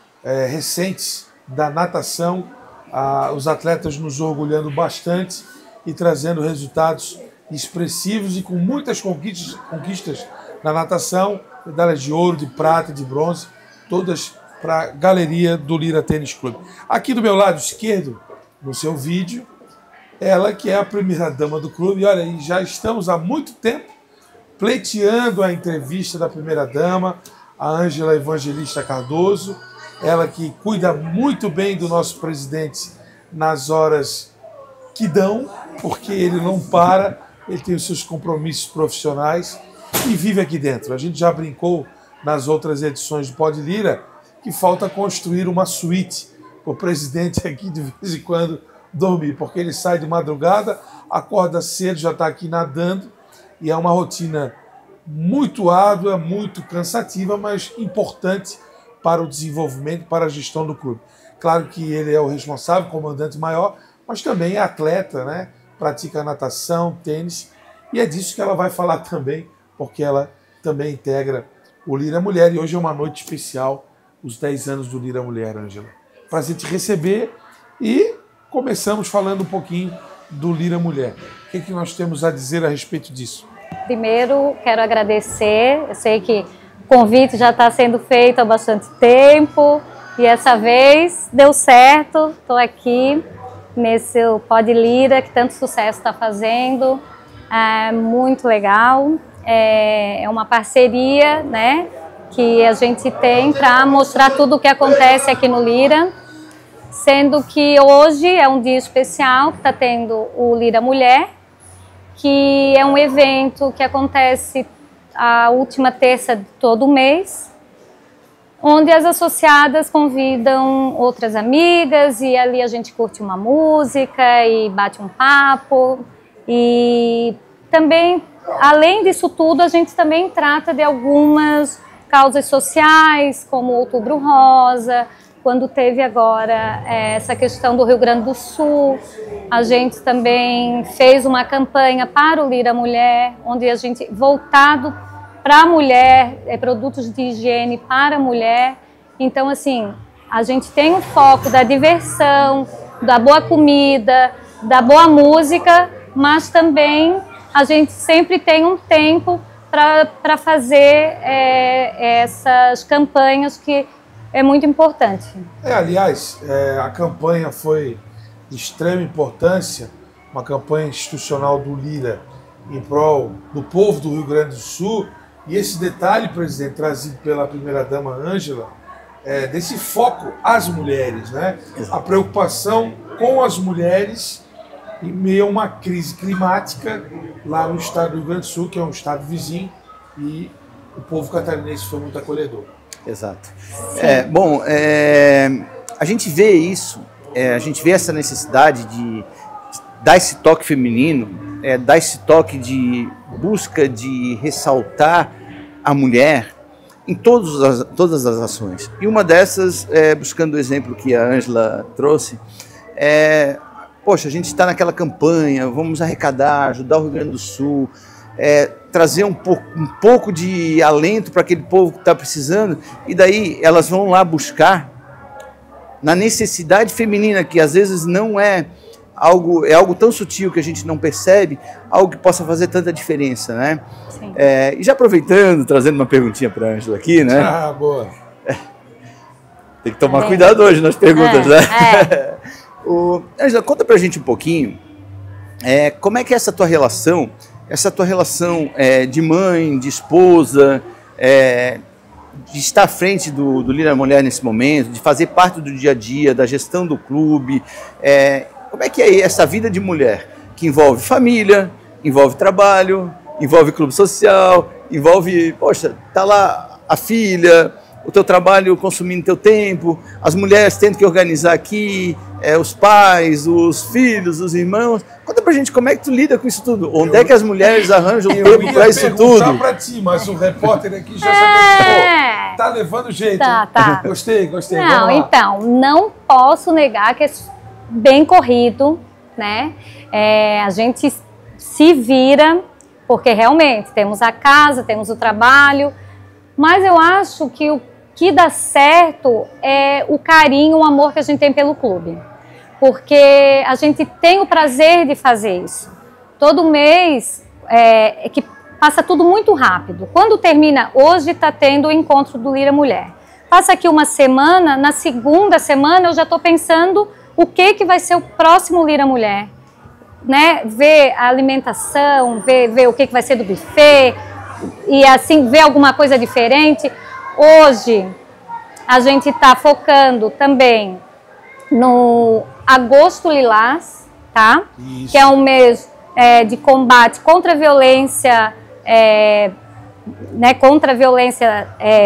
recentes da natação. Os atletas nos orgulhando bastante e trazendo resultados expressivos e com muitas conquistas na natação. Medalhas de ouro, de prata, de bronze, todas para a galeria do Lira Tênis Clube. Aqui do meu lado esquerdo, no seu vídeo, ela que é a primeira-dama do clube. E olha, já estamos há muito tempo pleiteando a entrevista da primeira-dama, a Ângela Evangelista Cardoso, ela que cuida muito bem do nosso presidente nas horas que dão, porque ele não para, ele tem os seus compromissos profissionais e vive aqui dentro. A gente já brincou nas outras edições do Pod Lira que falta construir uma suíte para o presidente aqui de vez em quando dormir, porque ele sai de madrugada, acorda cedo, já está aqui nadando, e é uma rotina muito árdua, muito cansativa, mas importante para o desenvolvimento, para a gestão do clube. Claro que ele é o responsável, comandante maior, mas também é atleta, né? Pratica natação, tênis, e é disso que ela vai falar também, porque ela também integra o Lira Mulher, e hoje é uma noite especial, os 10 anos do Lira Mulher, Ângela. Prazer te receber, e começamos falando um pouquinho do Lira Mulher. O que nós temos a dizer a respeito disso? Primeiro, quero agradecer. Eu sei que convite já está sendo feito há bastante tempo e essa vez deu certo. Estou aqui nesse Pod Lira, que tanto sucesso está fazendo. É muito legal. É uma parceria, né, que a gente tem para mostrar tudo o que acontece aqui no Lira. Sendo que hoje é um dia especial, que está tendo o Lira Mulher, que é um evento que acontece a última terça de todo mês, onde as associadas convidam outras amigas e ali a gente curte uma música e bate um papo. E também, além disso tudo, a gente também trata de algumas causas sociais, como o Outubro Rosa. Quando teve agora essa questão do Rio Grande do Sul, a gente também fez uma campanha para o Lira Mulher, onde a gente, voltado para a mulher, produtos de higiene para a mulher. Então, assim, a gente tem um foco da diversão, da boa comida, da boa música, mas também a gente sempre tem um tempo para fazer essas campanhas que é muito importante. Aliás, a campanha foi de extrema importância, uma campanha institucional do Lira em prol do povo do Rio Grande do Sul. E esse detalhe, presidente, trazido pela primeira-dama Ângela, desse foco às mulheres, né? A preocupação com as mulheres em meio a uma crise climática lá no estado do Rio Grande do Sul, que é um estado vizinho, e o povo catarinense foi muito acolhedor. Exato. Bom, a gente vê isso, a gente vê essa necessidade de dar esse toque feminino, dar esse toque de busca de ressaltar a mulher em todas as ações. E uma dessas, buscando o exemplo que a Ângela trouxe, poxa, a gente está naquela campanha, vamos arrecadar, ajudar o Rio Grande do Sul, trazer um pouco de alento para aquele povo que está precisando, e daí elas vão lá buscar na necessidade feminina, que às vezes não é algo tão sutil que a gente não percebe, algo que possa fazer tanta diferença, né? Sim. E já aproveitando, trazendo uma perguntinha para a Ângela aqui, né? Ah, boa. Tem que tomar cuidado hoje nas perguntas, né? Ângela, conta pra gente um pouquinho, como é que é essa tua relação de mãe, de esposa, de estar à frente do Lira Mulher nesse momento, de fazer parte do dia a dia, da gestão do clube. Como é que é essa vida de mulher, que envolve família, envolve trabalho, envolve clube social, envolve, poxa, tá lá a filha, o teu trabalho consumindo teu tempo, as mulheres tendo que organizar aqui, os pais, os filhos, os irmãos. Conta pra gente como é que tu lida com isso tudo. Onde é que as mulheres arranjam tempo pra isso tudo? Eu ia perguntar pra ti, mas o repórter aqui já sabe. Tá levando jeito. Tá. Gostei. Não, então, não posso negar que é bem corrido, né? A gente se vira, porque realmente temos a casa, temos o trabalho, mas eu acho que o que dá certo é o carinho, o amor que a gente tem pelo clube. Porque a gente tem o prazer de fazer isso. Todo mês que passa tudo muito rápido. Quando termina, hoje está tendo o encontro do Lira Mulher. Passa aqui uma semana, na segunda semana eu já estou pensando o que vai ser o próximo Lira Mulher. Né? Ver a alimentação, ver o que vai ser do buffet, e assim, ver alguma coisa diferente. Hoje, a gente está focando também no Agosto Lilás, tá? Isso. Que é um mês de combate contra a violência, contra a violência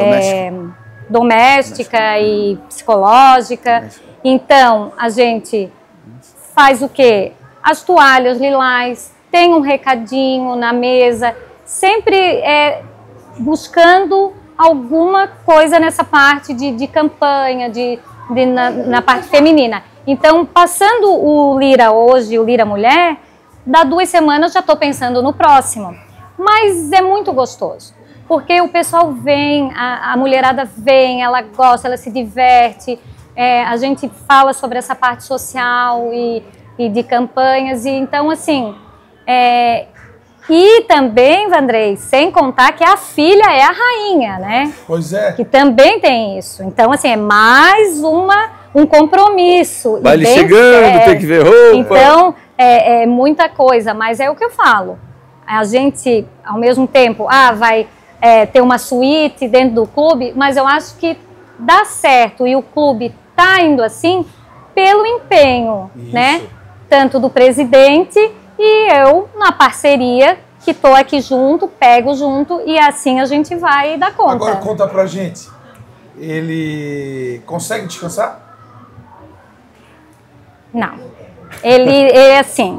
doméstica e psicológica. Então, a gente faz o quê? As toalhas lilás, tem um recadinho na mesa, sempre buscando alguma coisa nessa parte de campanha, na parte feminina. Então, passando o Lira hoje, o Lira Mulher, dá 2 semanas já estou pensando no próximo. Mas é muito gostoso, porque o pessoal vem, a mulherada vem, ela gosta, ela se diverte, a gente fala sobre essa parte social e de campanhas, e então, assim, E também, Vandrei, sem contar que a filha é a rainha, né? Pois é. Que também tem isso. Então, assim, é mais um compromisso. Baile chegando, tem que ver roupa. Então, é muita coisa, mas é o que eu falo. A gente, ao mesmo tempo, vai ter uma suíte dentro do clube, mas eu acho que dá certo e o clube está indo assim pelo empenho, né? Tanto do presidente e eu na parceria que estou aqui junto, pego junto e assim a gente vai dar conta. Agora conta pra gente, ele consegue descansar? Não. Ele é assim,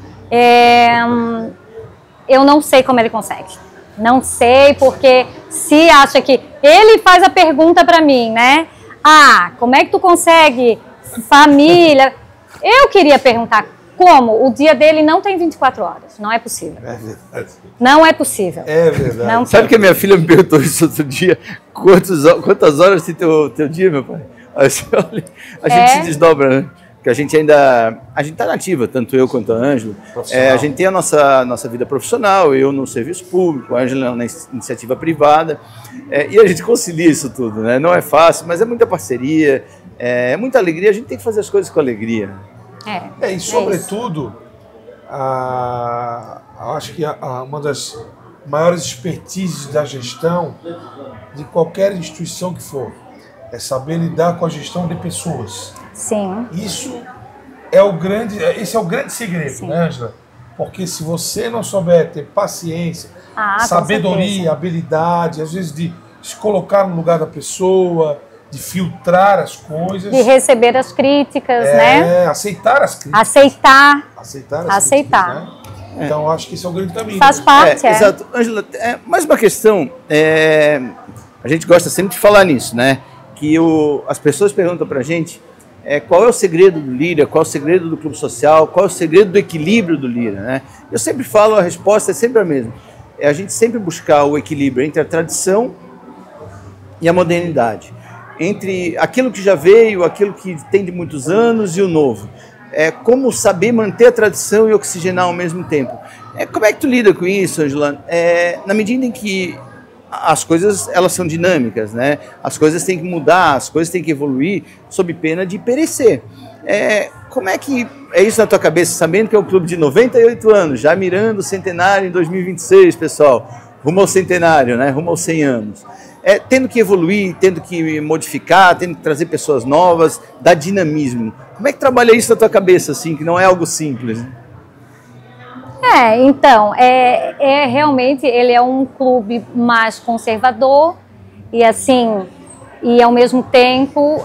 eu não sei como ele consegue. Não sei, porque se acha que... Ele faz a pergunta pra mim, né? Como é que tu consegue família? Eu queria perguntar como o dia dele não tem 24 horas. Não é possível. É verdade. Não é possível. É verdade. Não. Sabe que a minha filha me perguntou isso outro dia? Quantas horas tem teu dia, meu pai? Aí, olha, a gente se desdobra, né? Porque a gente está nativa, tanto eu quanto a Ângela. A gente tem a nossa vida profissional, eu no serviço público, a Ângela na iniciativa privada, e a gente concilia isso tudo, né? Não é fácil, mas é muita parceria, é muita alegria, a gente tem que fazer as coisas com alegria. E sobretudo, acho que uma das maiores expertises da gestão, de qualquer instituição que for, é saber lidar com a gestão de pessoas. Sim. Esse é o grande segredo, né, Ângela? Porque se você não souber ter paciência, sabedoria, habilidade, às vezes de se colocar no lugar da pessoa, de filtrar as coisas. De receber as críticas, né? Aceitar as críticas. Aceitar. Críticas, né? Então, acho que esse é o grande caminho. Faz parte, Exato. Ângela, mais uma questão, a gente gosta sempre de falar nisso, né? Que as pessoas perguntam pra gente qual é o segredo do Lira, qual é o segredo do clube social, qual é o segredo do equilíbrio do Lira, né? Eu sempre falo, a resposta é sempre a mesma. É a gente sempre buscar o equilíbrio entre a tradição e a modernidade. Entre aquilo que já veio, aquilo que tem de muitos anos e o novo. Como saber manter a tradição e oxigenar ao mesmo tempo. Como é que tu lida com isso, Ângela? Na medida em que as coisas, elas são dinâmicas, né? As coisas têm que mudar, as coisas têm que evoluir sob pena de perecer. Como é que é isso na tua cabeça, sabendo que é um clube de 98 anos, já mirando o centenário em 2026, pessoal, rumo ao centenário, né? Rumo aos 100 anos. Tendo que evoluir, tendo que modificar, tendo que trazer pessoas novas, dar dinamismo. Como é que trabalha isso na tua cabeça, assim, que não é algo simples, né? Então, realmente ele é um clube mais conservador e assim, e ao mesmo tempo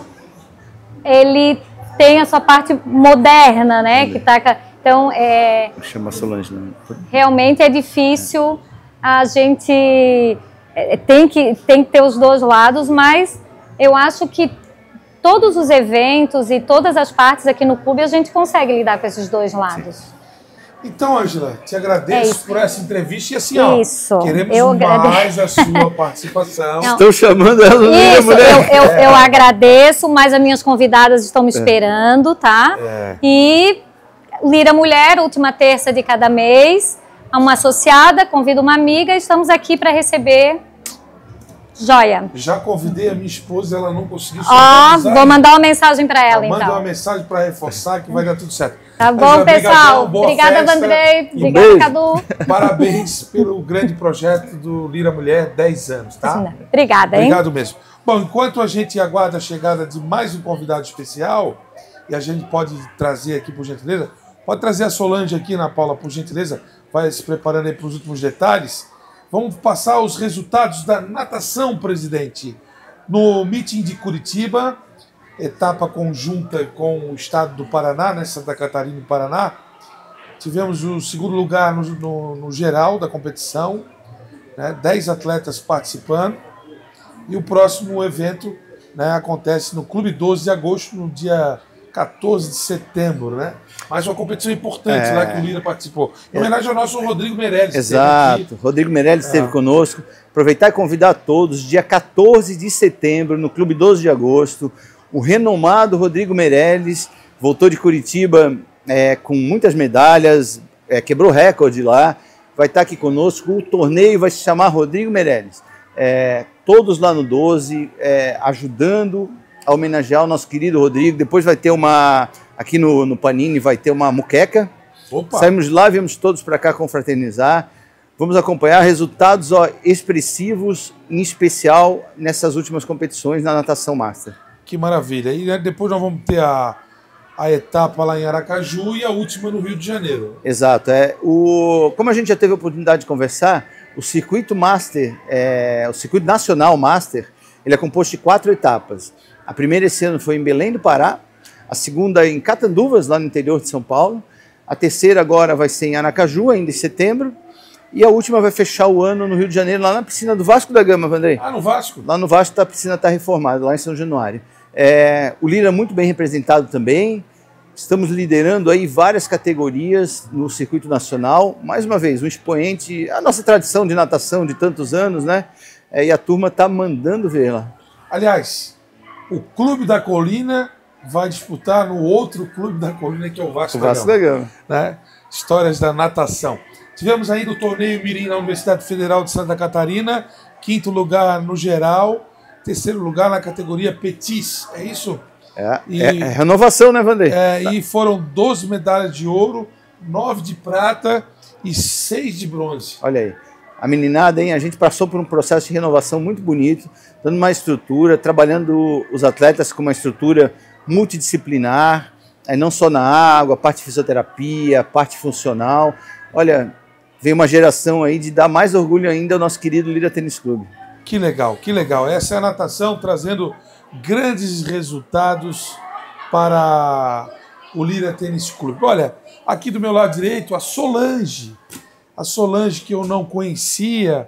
ele tem a sua parte moderna, né? Que tá, então, Chama a Solange, né? Realmente é difícil, a gente tem que ter os dois lados, mas eu acho que todos os eventos e todas as partes aqui no clube a gente consegue lidar com esses dois lados. Sim. Então, Ângela, te agradeço por essa entrevista e assim, queremos mais a sua participação. Estou chamando ela no Lira Mulher. Eu agradeço, mas as minhas convidadas estão me esperando, tá? E Lira Mulher, última terça de cada mês, uma associada, convido uma amiga, estamos aqui para receber... Joia. Já convidei a minha esposa, ela não conseguiu. Vou mandar uma mensagem para ela, então. Manda uma mensagem para reforçar que vai dar tudo certo. Tá bom, pessoal. Obrigada, Vandrei. Obrigada, Cadu. Parabéns pelo grande projeto do Lira Mulher, 10 anos, tá? Obrigada, hein? Obrigado mesmo. Bom, enquanto a gente aguarda a chegada de mais um convidado especial, e a gente pode trazer aqui, por gentileza, pode trazer a Solange aqui, Ana Paula, por gentileza, vai se preparando aí para os últimos detalhes. Vamos passar os resultados da natação, presidente. No meeting de Curitiba, etapa conjunta com o estado do Paraná, né, Santa Catarina e Paraná, tivemos o segundo lugar no geral da competição, né, 10 atletas participando, e o próximo evento, né, acontece no Clube 12 de Agosto, no dia 14 de setembro, né? Mais uma competição importante lá que o Lira participou. Em homenagem ao nosso Rodrigo Meirelles. Exato, Rodrigo Meirelles esteve conosco. Aproveitar e convidar todos, dia 14 de setembro, no Clube 12 de Agosto, o renomado Rodrigo Meirelles voltou de Curitiba com muitas medalhas, quebrou recorde lá. vai estar aqui conosco. O torneio vai se chamar Rodrigo Meirelles. Todos lá no 12, ajudando a homenagear o nosso querido Rodrigo. Depois vai ter aqui no Panini, vai ter uma muqueca. Opa. Saímos de lá, viemos todos para cá confraternizar. Vamos acompanhar resultados expressivos, em especial nessas últimas competições na natação master. Que maravilha. E depois nós vamos ter a etapa lá em Aracaju e a última no Rio de Janeiro. Exato. Como a gente já teve a oportunidade de conversar, o circuito master, o circuito nacional master, ele é composto de 4 etapas. A primeira esse ano foi em Belém do Pará, a segunda em Catanduvas, lá no interior de São Paulo, a terceira agora vai ser em Aracaju, ainda em setembro, e a última vai fechar o ano no Rio de Janeiro, lá na piscina do Vasco da Gama, Vandrei. Ah, no Vasco? Lá no Vasco a piscina está reformada, lá em São Januário. O Lira muito bem representado também. Estamos liderando aí várias categorias no circuito nacional. Mais uma vez, um expoente, a nossa tradição de natação de tantos anos, né? E a turma está mandando ver lá. Aliás, o Clube da Colina vai disputar no outro Clube da Colina, que é o Vasco da Gama. Né? Histórias da natação. Tivemos ainda o torneio Mirim na Universidade Federal de Santa Catarina, 5º lugar no geral, 3º lugar na categoria Petis, é isso? Renovação, né, Vandrei? E foram 12 medalhas de ouro, 9 de prata e 6 de bronze. Olha aí, a meninada, hein? A gente passou por um processo de renovação muito bonito, dando uma estrutura, trabalhando os atletas com uma estrutura multidisciplinar, não só na água, parte de fisioterapia, parte funcional. Olha, vem uma geração aí de dar mais orgulho ainda ao nosso querido Lira Tênis Clube. Que legal, que legal. Essa é a natação trazendo grandes resultados para o Lira Tênis Clube. Olha, aqui do meu lado direito, a Solange que eu não conhecia,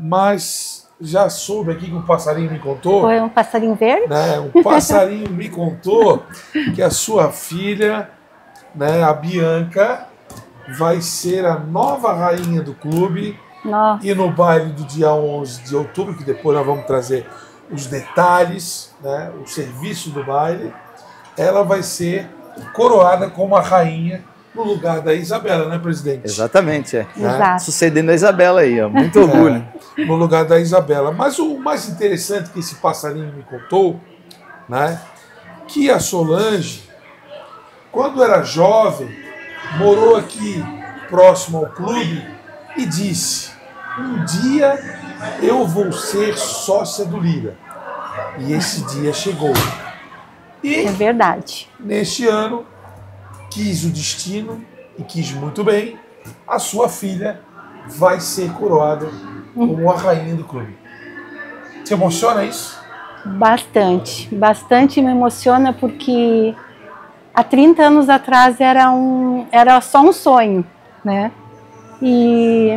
mas já soube aqui que um passarinho me contou. Foi um passarinho verde? Né, um passarinho me contou que a sua filha, né, a Bianca, vai ser a nova rainha do clube. Nossa. E no baile do dia 11 de outubro, que depois nós vamos trazer os detalhes, né, o serviço do baile, ela vai ser coroada como a rainha no lugar da Isabela, né, presidente? Exatamente, Exato. Sucedendo a Isabela aí, ó. Muito orgulho. No lugar da Isabela. Mas o mais interessante que esse passarinho me contou, né, que a Solange, quando era jovem, morou aqui próximo ao clube e disse: um dia eu vou ser sócia do Lira. E esse dia chegou. E é verdade. Neste ano, quis o destino, e quis muito bem, a sua filha vai ser coroada como a rainha do clube. Te emociona isso? Bastante. Bastante me emociona, porque há 30 anos atrás era só um sonho, né? E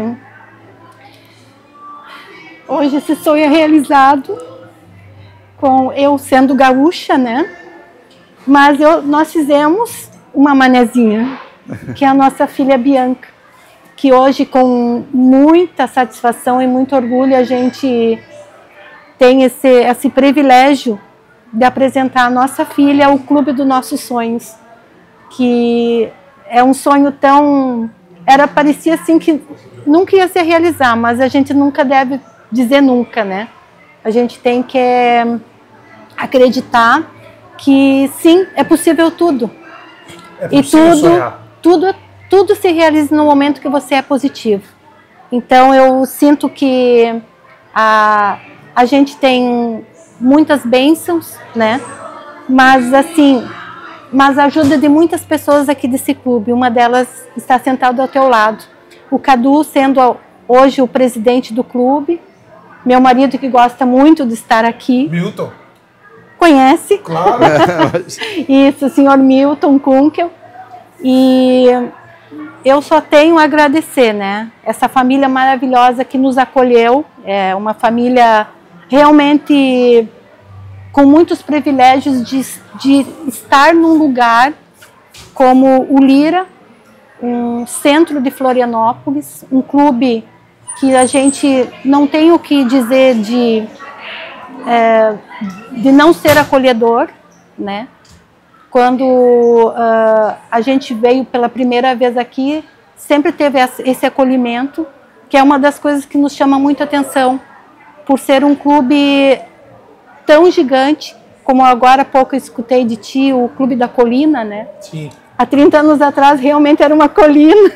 hoje esse sonho é realizado, com eu sendo gaúcha, né? Mas nós fizemos uma manezinha, que é a nossa filha Bianca, que hoje, com muita satisfação e muito orgulho, a gente tem esse privilégio de apresentar a nossa filha ao clube dos nossos sonhos, que é um sonho parecia assim que nunca ia se realizar, mas a gente nunca deve dizer nunca, né? A gente tem que acreditar que sim, é possível tudo. É possível sonhar. Tudo se realiza no momento que você é positivo. Então eu sinto que a gente tem muitas bênçãos, né? Mas a ajuda de muitas pessoas aqui desse clube. Uma delas está sentada ao teu lado. O Cadu sendo hoje o presidente do clube. Meu marido, que gosta muito de estar aqui. Milton. Conhece? Claro. Isso, o senhor Milton Kunkel. E eu só tenho a agradecer, né? Essa família maravilhosa que nos acolheu. É uma família realmente com muitos privilégios de estar num lugar como o Lira, um centro de Florianópolis, um clube que a gente não tem o que dizer de não ser acolhedor, né? Quando a gente veio pela primeira vez aqui, sempre teve esse acolhimento, que é uma das coisas que nos chama muito atenção, por ser um clube tão gigante, como agora há pouco eu escutei de ti, o Clube da Colina, né? Sim. Há 30 anos atrás realmente era uma colina,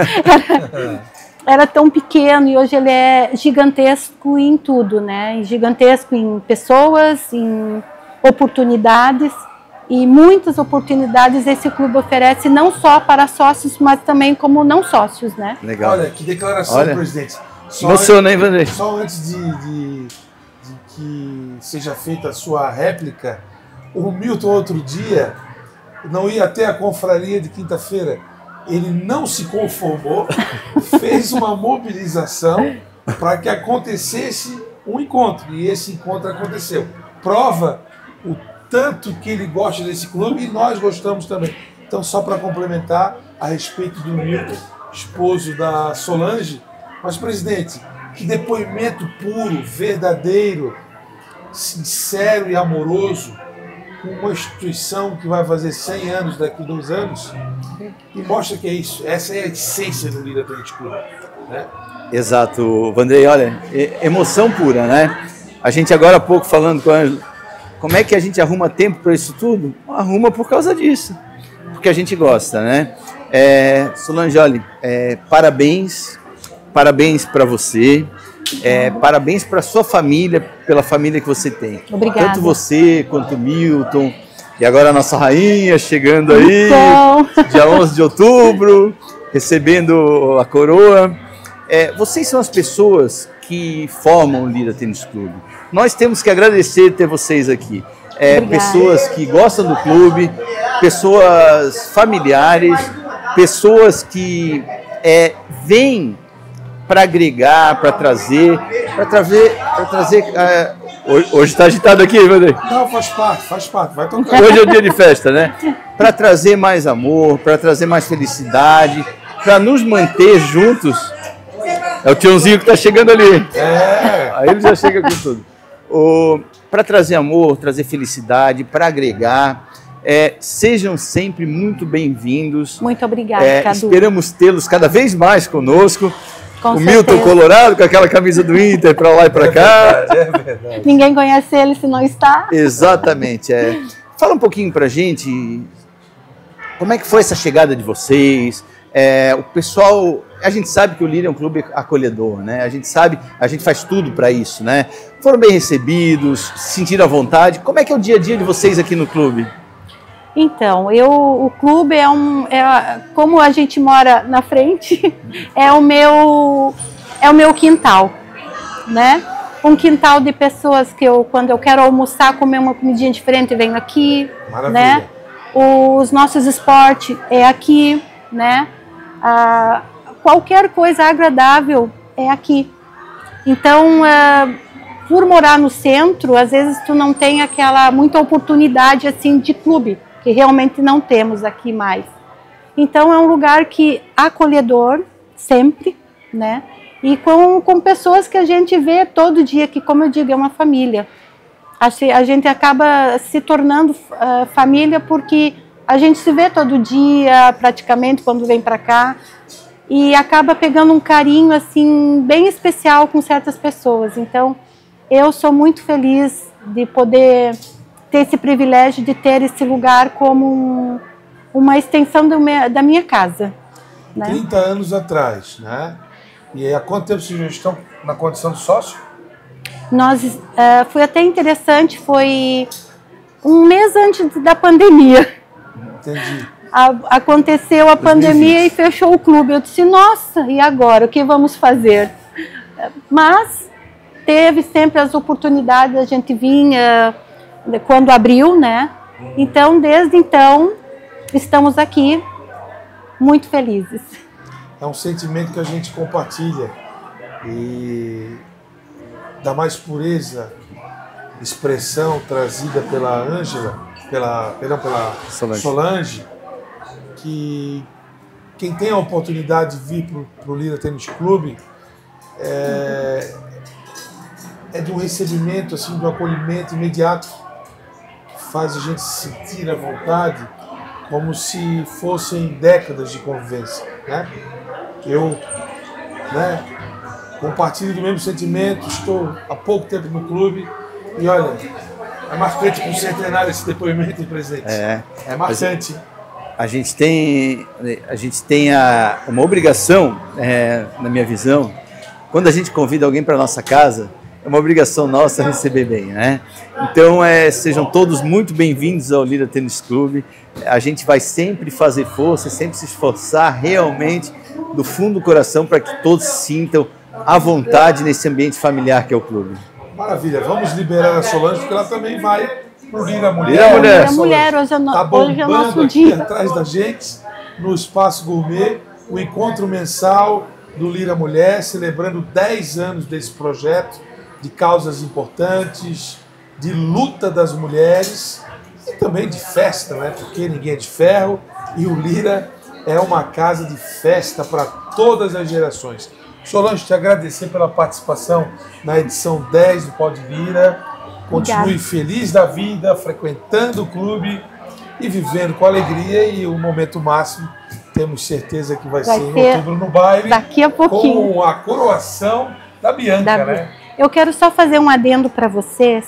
era tão pequeno, e hoje ele é gigantesco em tudo, né? Gigantesco em pessoas, em oportunidades, e muitas oportunidades esse clube oferece, não só para sócios, mas também como não sócios, né? Legal. Olha, que declaração, Olha. presidente. Emociona, hein, Vanderlei? Só antes de que seja feita a sua réplica, o Milton outro dia não ia até a confraria de quinta-feira. Ele não se conformou, fez uma mobilização para que acontecesse um encontro. E esse encontro aconteceu. Prova o tanto que ele gosta desse clube e nós gostamos também. Então, só para complementar a respeito do Milton, esposo da Solange, mas, presidente, que depoimento puro, verdadeiro, sincero e amoroso, com uma instituição que vai fazer 100 anos daqui a 2 anos, e mostra que é isso. Essa é a essência do Lira Tênis Clube, né? Exato, Vanderlei, olha, emoção pura, né? A gente agora há pouco falando com a Ângela, como é que a gente arruma tempo para isso tudo? Arruma por causa disso, porque a gente gosta, né? Solange, olha, parabéns para você, parabéns para sua família, pela família que você tem. Obrigada. Tanto você quanto o Milton, e agora a nossa rainha chegando aí, Então... dia 11 de outubro, recebendo a coroa. Vocês são as pessoas que formam o Lira Tênis Clube. Nós temos que agradecer ter vocês aqui. Pessoas que gostam do clube, pessoas familiares, pessoas que vêm para agregar, para trazer. Hoje está agitado aqui, Vanderlei? Não, faz parte, vai tocar. Hoje é o dia de festa, né? Para trazer mais amor, para trazer mais felicidade, para nos manter juntos. É o Tiãozinho que está chegando ali. Aí ele já chega com tudo. Para trazer amor, trazer felicidade, para agregar. Sejam sempre muito bem-vindos. Muito obrigada, Cadu. Esperamos tê-los cada vez mais conosco. Com o certeza. Milton Colorado, com aquela camisa do Inter, para lá e para cá. É verdade. Ninguém conhece ele se não está. Exatamente. Fala um pouquinho para a gente, como é que foi essa chegada de vocês? O pessoal, a gente sabe que o Lira é um clube acolhedor, né? A gente sabe, a gente faz tudo para isso, né? Foram bem recebidos, se sentiram à vontade. Como é que é o dia a dia de vocês aqui no clube? Então, o clube como a gente mora na frente, é o meu quintal, né? Um quintal de pessoas que quando eu quero almoçar, comer uma comidinha diferente, venho aqui, Maravilha. né? Os nossos esportes é aqui, né? Qualquer coisa agradável é aqui. Então, por morar no centro, às vezes tu não tem muita oportunidade assim de clube, que realmente não temos aqui mais. Então é um lugar acolhedor, sempre, né? E com pessoas que a gente vê todo dia, que, como eu digo, é uma família. A gente acaba se tornando família porque a gente se vê todo dia, praticamente, quando vem para cá, e acaba pegando um carinho assim bem especial com certas pessoas. Então eu sou muito feliz de poder ter esse privilégio de ter esse lugar como uma extensão da minha casa, né? 30 anos atrás, né? E há quanto tempo vocês já estão na condição de sócio? Foi até interessante, foi um mês antes da pandemia. Entendi. Aconteceu a pandemia e fechou o clube. Eu disse, nossa, e agora? O que vamos fazer? Mas teve sempre as oportunidades, a gente vinha quando abriu, né? Então, desde então, estamos aqui muito felizes. É um sentimento que a gente compartilha e da mais pureza, expressão trazida pela Ângela, pela Solange, que quem tem a oportunidade de vir para o Lira Tênis Clube é de um recebimento, assim, de um acolhimento imediato, que faz a gente se sentir à vontade, como se fossem décadas de convivência, né? Eu, né, compartilho do mesmo sentimento, estou há pouco tempo no clube e olha, é marcante para o centenário esse depoimento, presidente. É marcante. A gente tem uma obrigação, na minha visão, quando a gente convida alguém para nossa casa, é uma obrigação nossa receber bem, né? Então, sejam todos muito bem-vindos ao Lira Tênis Clube. A gente vai sempre fazer força, sempre se esforçar realmente do fundo do coração para que todos sintam à vontade nesse ambiente familiar que é o clube. Maravilha, vamos liberar a Solange, porque ela também vai pro Lira Mulher. Lira Mulher, hoje é o nosso dia. Atrás da gente, no Espaço Gourmet, o encontro mensal do Lira Mulher, celebrando 10 anos desse projeto, de causas importantes, de luta das mulheres e também de festa, né? Porque ninguém é de ferro e o Lira é uma casa de festa para todas as gerações. Solange, te agradecer pela participação na edição 10 do Pod Lira. Continue feliz da vida, frequentando o clube e vivendo com alegria. E o momento máximo, temos certeza que vai ser em outubro no baile. Daqui a pouquinho. Com a coroação da Bianca, né? Eu quero só fazer um adendo para você,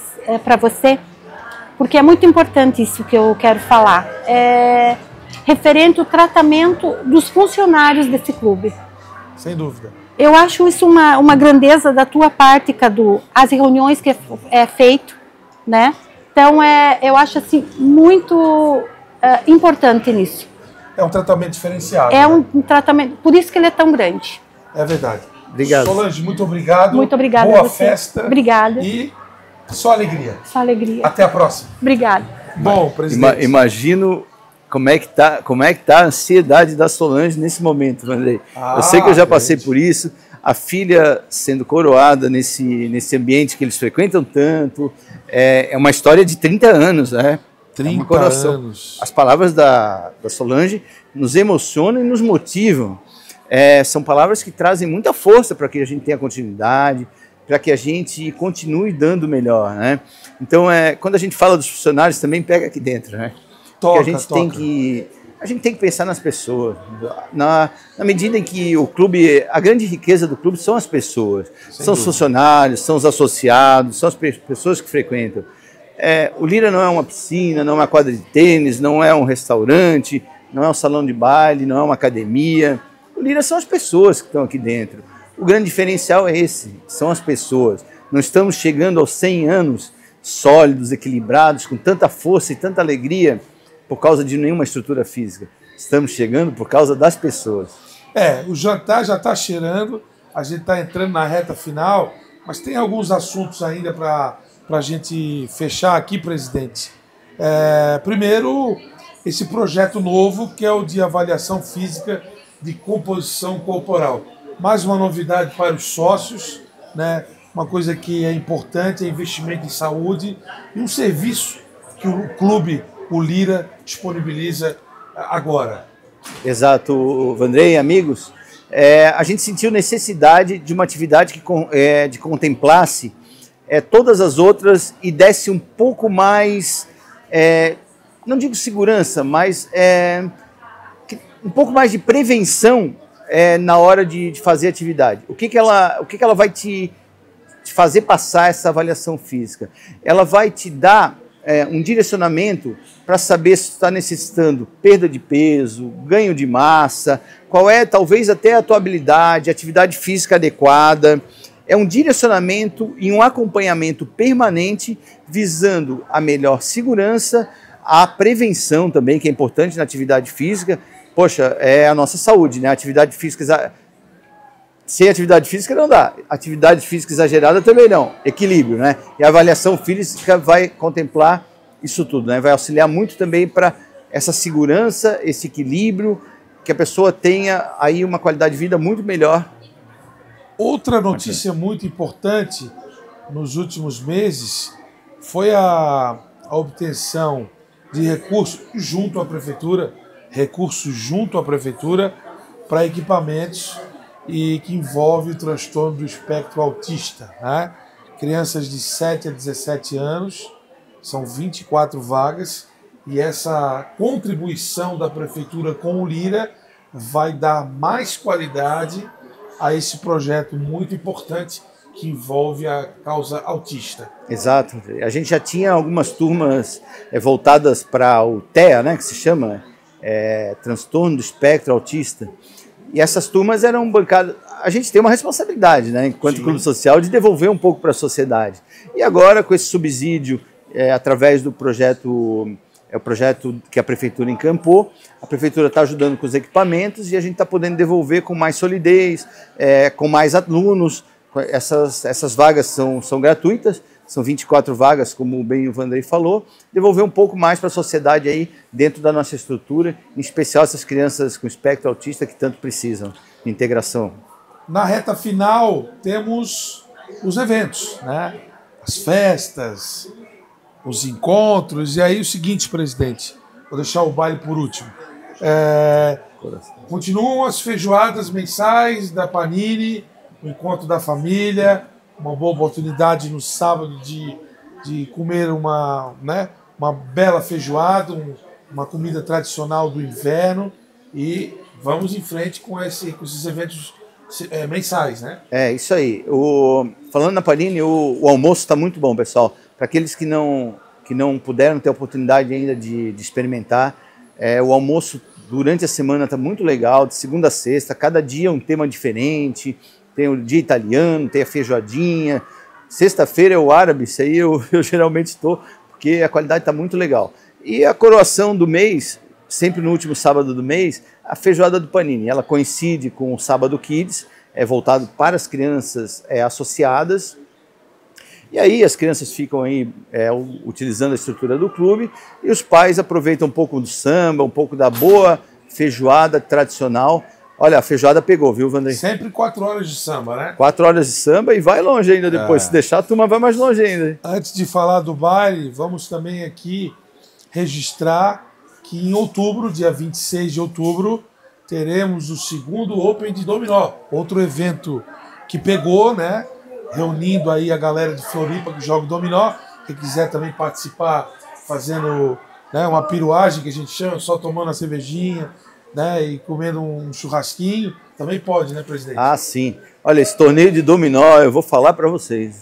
porque é muito importante isso que eu quero falar. Referente ao tratamento dos funcionários desse clube. Sem dúvida. Eu acho isso uma grandeza da tua parte, Cadu, as reuniões que é feito, né? Então, eu acho assim, muito importante nisso. É um tratamento diferenciado. É um tratamento, por isso que ele é tão grande. É verdade. Obrigado. Solange, muito obrigado. Muito obrigada. Boa festa. Obrigada. E só alegria. Só alegria. Até a próxima. Obrigada. Bom, presidente. Imagino como é que tá a ansiedade da Solange nesse momento, Vandrei. Eu sei que eu já passei por isso. A filha sendo coroada nesse ambiente que eles frequentam tanto. É uma história de 30 anos, né? 30 anos. As palavras da Solange nos emocionam e nos motivam. São palavras que trazem muita força para que a gente tenha continuidade, para que a gente continue dando o melhor, né? Então, quando a gente fala dos funcionários, também pega aqui dentro, né? Porque a gente tem que pensar nas pessoas. Na medida em que o clube, a grande riqueza do clube são as pessoas. São os funcionários, são os associados, são as pessoas que frequentam. O Lira não é uma piscina, não é uma quadra de tênis, não é um restaurante, não é um salão de baile, não é uma academia. O Lira são as pessoas que estão aqui dentro. O grande diferencial é esse, são as pessoas. Não estamos chegando aos 100 anos sólidos, equilibrados, com tanta força e tanta alegria por causa de nenhuma estrutura física. Estamos chegando por causa das pessoas. O jantar já está cheirando, a gente está entrando na reta final, mas tem alguns assuntos ainda para a gente fechar aqui, presidente. Primeiro, esse projeto novo, que é o de avaliação física de composição corporal. Mais uma novidade para os sócios, né? Uma coisa que é importante, é investimento em saúde e um serviço que o clube, o Lira, disponibiliza agora. Exato, Vandrei, amigos. A gente sentiu necessidade de uma atividade que contemplasse todas as outras e desse um pouco mais, não digo segurança, mas um pouco mais de prevenção na hora de fazer atividade. O que ela vai te fazer passar essa avaliação física? Ela vai te dar um direcionamento para saber se está necessitando perda de peso, ganho de massa, qual é talvez até a tua habilidade, atividade física adequada. É um direcionamento e um acompanhamento permanente visando a melhor segurança, a prevenção também, que é importante na atividade física. Poxa, é a nossa saúde, né? Atividade física, sem atividade física não dá. Atividade física exagerada também não. Equilíbrio, né? E a avaliação física vai contemplar isso tudo, né? Vai auxiliar muito também para essa segurança, esse equilíbrio, que a pessoa tenha aí uma qualidade de vida muito melhor. Outra notícia muito importante nos últimos meses foi a obtenção de recursos junto à prefeitura para equipamentos e que envolve o transtorno do espectro autista, né? Crianças de 7 a 17 anos, são 24 vagas, e essa contribuição da prefeitura com o Lira vai dar mais qualidade a esse projeto muito importante que envolve a causa autista. Exato. A gente já tinha algumas turmas voltadas para o TEA, né, que se chama Transtorno do Espectro Autista. E essas turmas eram bancadas. A gente tem uma responsabilidade, né, enquanto clube social, de devolver um pouco para a sociedade. E agora, com esse subsídio, através do projeto, o projeto que a prefeitura encampou, a prefeitura está ajudando com os equipamentos e a gente está podendo devolver com mais solidez, com mais alunos. Essas vagas são gratuitas, são 24 vagas, como bem o Vandrey falou, devolver um pouco mais para a sociedade aí dentro da nossa estrutura, em especial essas crianças com espectro autista que tanto precisam de integração. Na reta final temos os eventos, né? As festas, os encontros, e aí o seguinte, presidente, vou deixar o baile por último. Continuam as feijoadas mensais da Panini, o encontro da família, uma boa oportunidade no sábado de comer uma bela feijoada, uma comida tradicional do inverno, e vamos em frente com esses eventos mensais, né? Isso aí. Falando na Panini, o almoço está muito bom, pessoal. Para aqueles que não puderam ter a oportunidade ainda de experimentar, o almoço durante a semana está muito legal, de segunda a sexta, cada dia um tema diferente. Tem o dia italiano, tem a feijoadinha. Sexta-feira é o árabe, isso aí eu geralmente estou, porque a qualidade está muito legal. E a coroação do mês, sempre no último sábado do mês, a feijoada do Panini. Ela coincide com o Sábado Kids, voltado para as crianças associadas. E aí as crianças ficam aí utilizando a estrutura do clube e os pais aproveitam um pouco do samba, um pouco da boa feijoada tradicional. Olha, a feijoada pegou, viu, Vandrey? Sempre 4 horas de samba, né? 4 horas de samba e vai longe ainda depois. Se deixar, a turma vai mais longe ainda. Antes de falar do baile, vamos também aqui registrar que em outubro, dia 26 de outubro, teremos o segundo Open de Dominó. Outro evento que pegou, né? Reunindo aí a galera de Floripa que joga dominó. Quem quiser também participar, fazendo, né, uma piruagem que a gente chama, só tomando a cervejinha, né, e comendo um churrasquinho, também pode, né, presidente? Ah, sim. Olha, esse torneio de dominó, eu vou falar para vocês.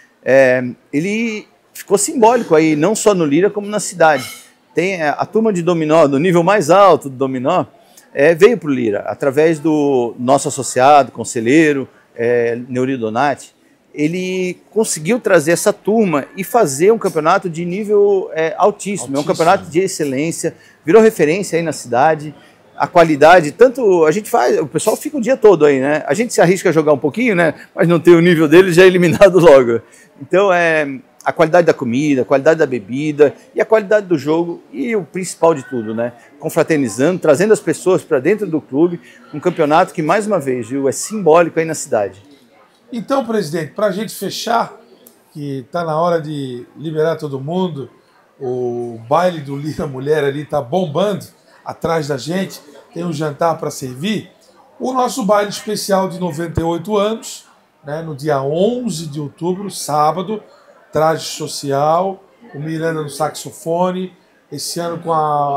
Ele ficou simbólico aí, não só no Lira, como na cidade. Tem a turma de dominó, do nível mais alto do dominó, veio para o Lira, através do nosso associado, conselheiro, Neuri Donati. Ele conseguiu trazer essa turma e fazer um campeonato de nível altíssimo. É um campeonato de excelência, virou referência aí na cidade. A qualidade, tanto a gente faz, o pessoal fica o dia todo aí, né? A gente se arrisca a jogar um pouquinho, né? Mas não tem o nível dele, já é eliminado logo. Então, a qualidade da comida, a qualidade da bebida e a qualidade do jogo e o principal de tudo, né? Confraternizando, trazendo as pessoas para dentro do clube, um campeonato que, mais uma vez, viu, é simbólico aí na cidade. Então, presidente, para a gente fechar, que está na hora de liberar todo mundo, o baile do Lira Mulher ali está bombando atrás da gente, tem um jantar para servir. O nosso baile especial de 98 anos, né, no dia 11 de outubro, sábado, traje social, o Miranda no saxofone, esse ano com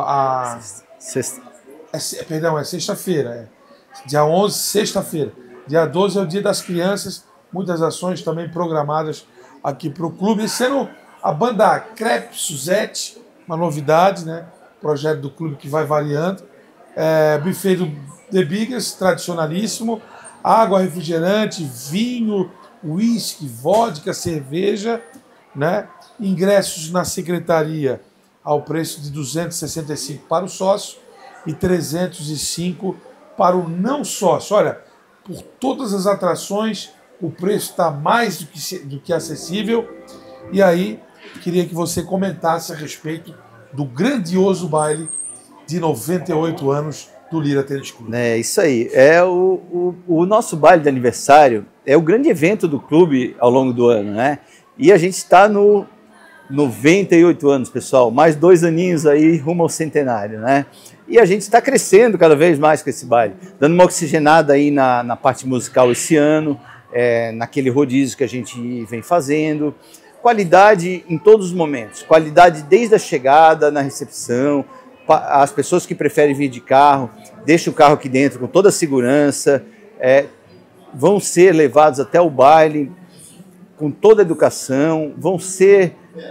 Perdão, é sexta-feira. Dia 11, sexta-feira. Dia 12 é o Dia das Crianças, muitas ações também programadas aqui para o clube. Esse ano a banda Crepe Suzette, uma novidade, né? Projeto do clube que vai variando. Buffet do The Biggest, tradicionalíssimo. Água, refrigerante, vinho, uísque, vodka, cerveja, né? Ingressos na secretaria ao preço de R$ 265 para o sócio e R$ 305 para o não sócio. Olha, por todas as atrações, o preço está mais do que acessível. E aí, queria que você comentasse a respeito do grandioso baile de 98 anos do Lira Tênis Clube. É isso aí. O nosso baile de aniversário é o grande evento do clube ao longo do ano, né? E a gente está no 98 anos, pessoal. Mais 2 aninhos aí rumo ao centenário, né? E a gente está crescendo cada vez mais com esse baile, dando uma oxigenada aí na parte musical esse ano, naquele rodízio que a gente vem fazendo. Qualidade em todos os momentos, qualidade desde a chegada, na recepção, as pessoas que preferem vir de carro, deixam o carro aqui dentro com toda a segurança. vão ser levados até o baile com toda a educação, vão ser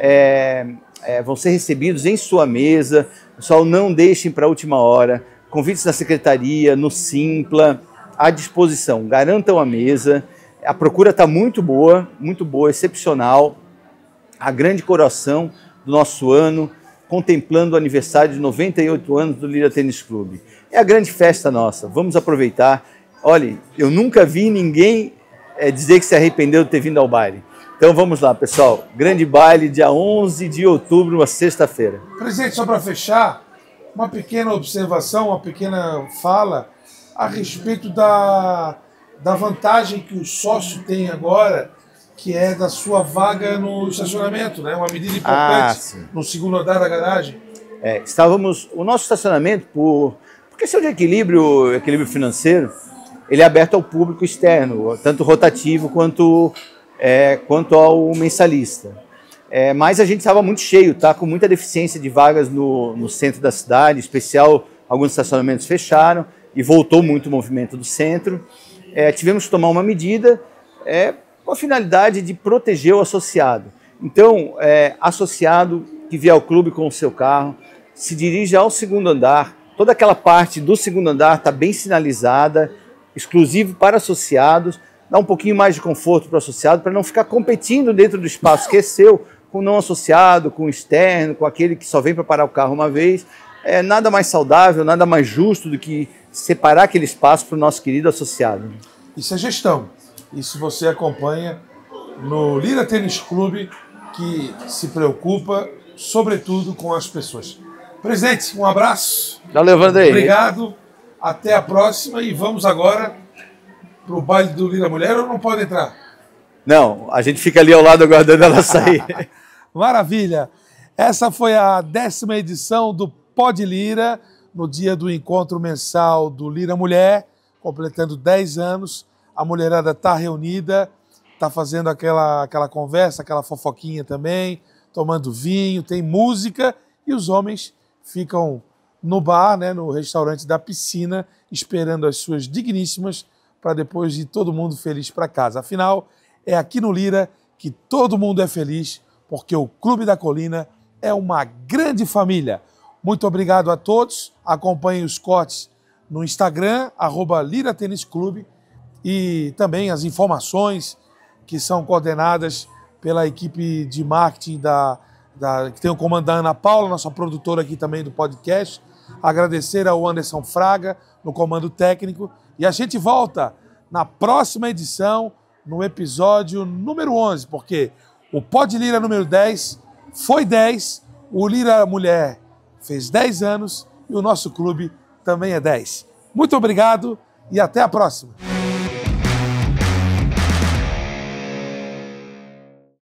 recebidos em sua mesa. Pessoal, não deixem para a última hora. Convites na secretaria, no Simpla, à disposição. Garantam a mesa. A procura está muito boa, excepcional. A grande coroação do nosso ano, contemplando o aniversário de 98 anos do Lira Tênis Clube. É a grande festa nossa, vamos aproveitar. Olha, eu nunca vi ninguém dizer que se arrependeu de ter vindo ao baile. Então vamos lá, pessoal. Grande baile, dia 11 de outubro, uma sexta-feira. Presidente, só para fechar, uma pequena observação, uma pequena fala a respeito da vantagem que o sócio tem agora, que é da sua vaga no estacionamento, né? Uma medida importante no segundo andar da garagem. O nosso estacionamento, por questão de equilíbrio financeiro, ele é aberto ao público externo, tanto rotativo quanto ao mensalista. Mas a gente estava muito cheio, tá? Com muita deficiência de vagas no centro da cidade, em especial alguns estacionamentos fecharam e voltou muito o movimento do centro. Tivemos que tomar uma medida com a finalidade de proteger o associado. Então, associado que vier ao clube com o seu carro, se dirige ao segundo andar. Toda aquela parte do segundo andar está bem sinalizada, exclusivo para associados, dá um pouquinho mais de conforto para o associado, para não ficar competindo dentro do espaço que é seu, com o não associado, com o externo, com aquele que só vem para parar o carro uma vez. Nada mais saudável, nada mais justo do que separar aquele espaço para o nosso querido associado. Isso é gestão. Isso você acompanha no Lira Tênis Clube, que se preocupa, sobretudo, com as pessoas. Presidente, um abraço. Valeu, Vanderlei. Obrigado. Até a próxima e vamos agora para o baile do Lira Mulher ou não pode entrar? Não, a gente fica ali ao lado aguardando ela sair. Maravilha. Essa foi a 10ª edição do Pod Lira, no dia do encontro mensal do Lira Mulher, completando 10 anos. A mulherada está reunida, está fazendo aquela conversa, aquela fofoquinha também, tomando vinho, tem música e os homens ficam no bar, né, no restaurante da piscina, esperando as suas digníssimas para depois ir todo mundo feliz para casa. Afinal, é aqui no Lira que todo mundo é feliz, porque o Clube da Colina é uma grande família. Muito obrigado a todos. Acompanhem os cortes no Instagram, @Lira Tênis Clube, e também as informações que são coordenadas pela equipe de marketing que tem o comando da Ana Paula, nossa produtora aqui também do podcast. Agradecer ao Anderson Fraga no comando técnico. E a gente volta na próxima edição, no episódio número 11, porque o Pod Lira número 10 foi 10, o Lira Mulher fez 10 anos e o nosso clube também é 10. Muito obrigado e até a próxima.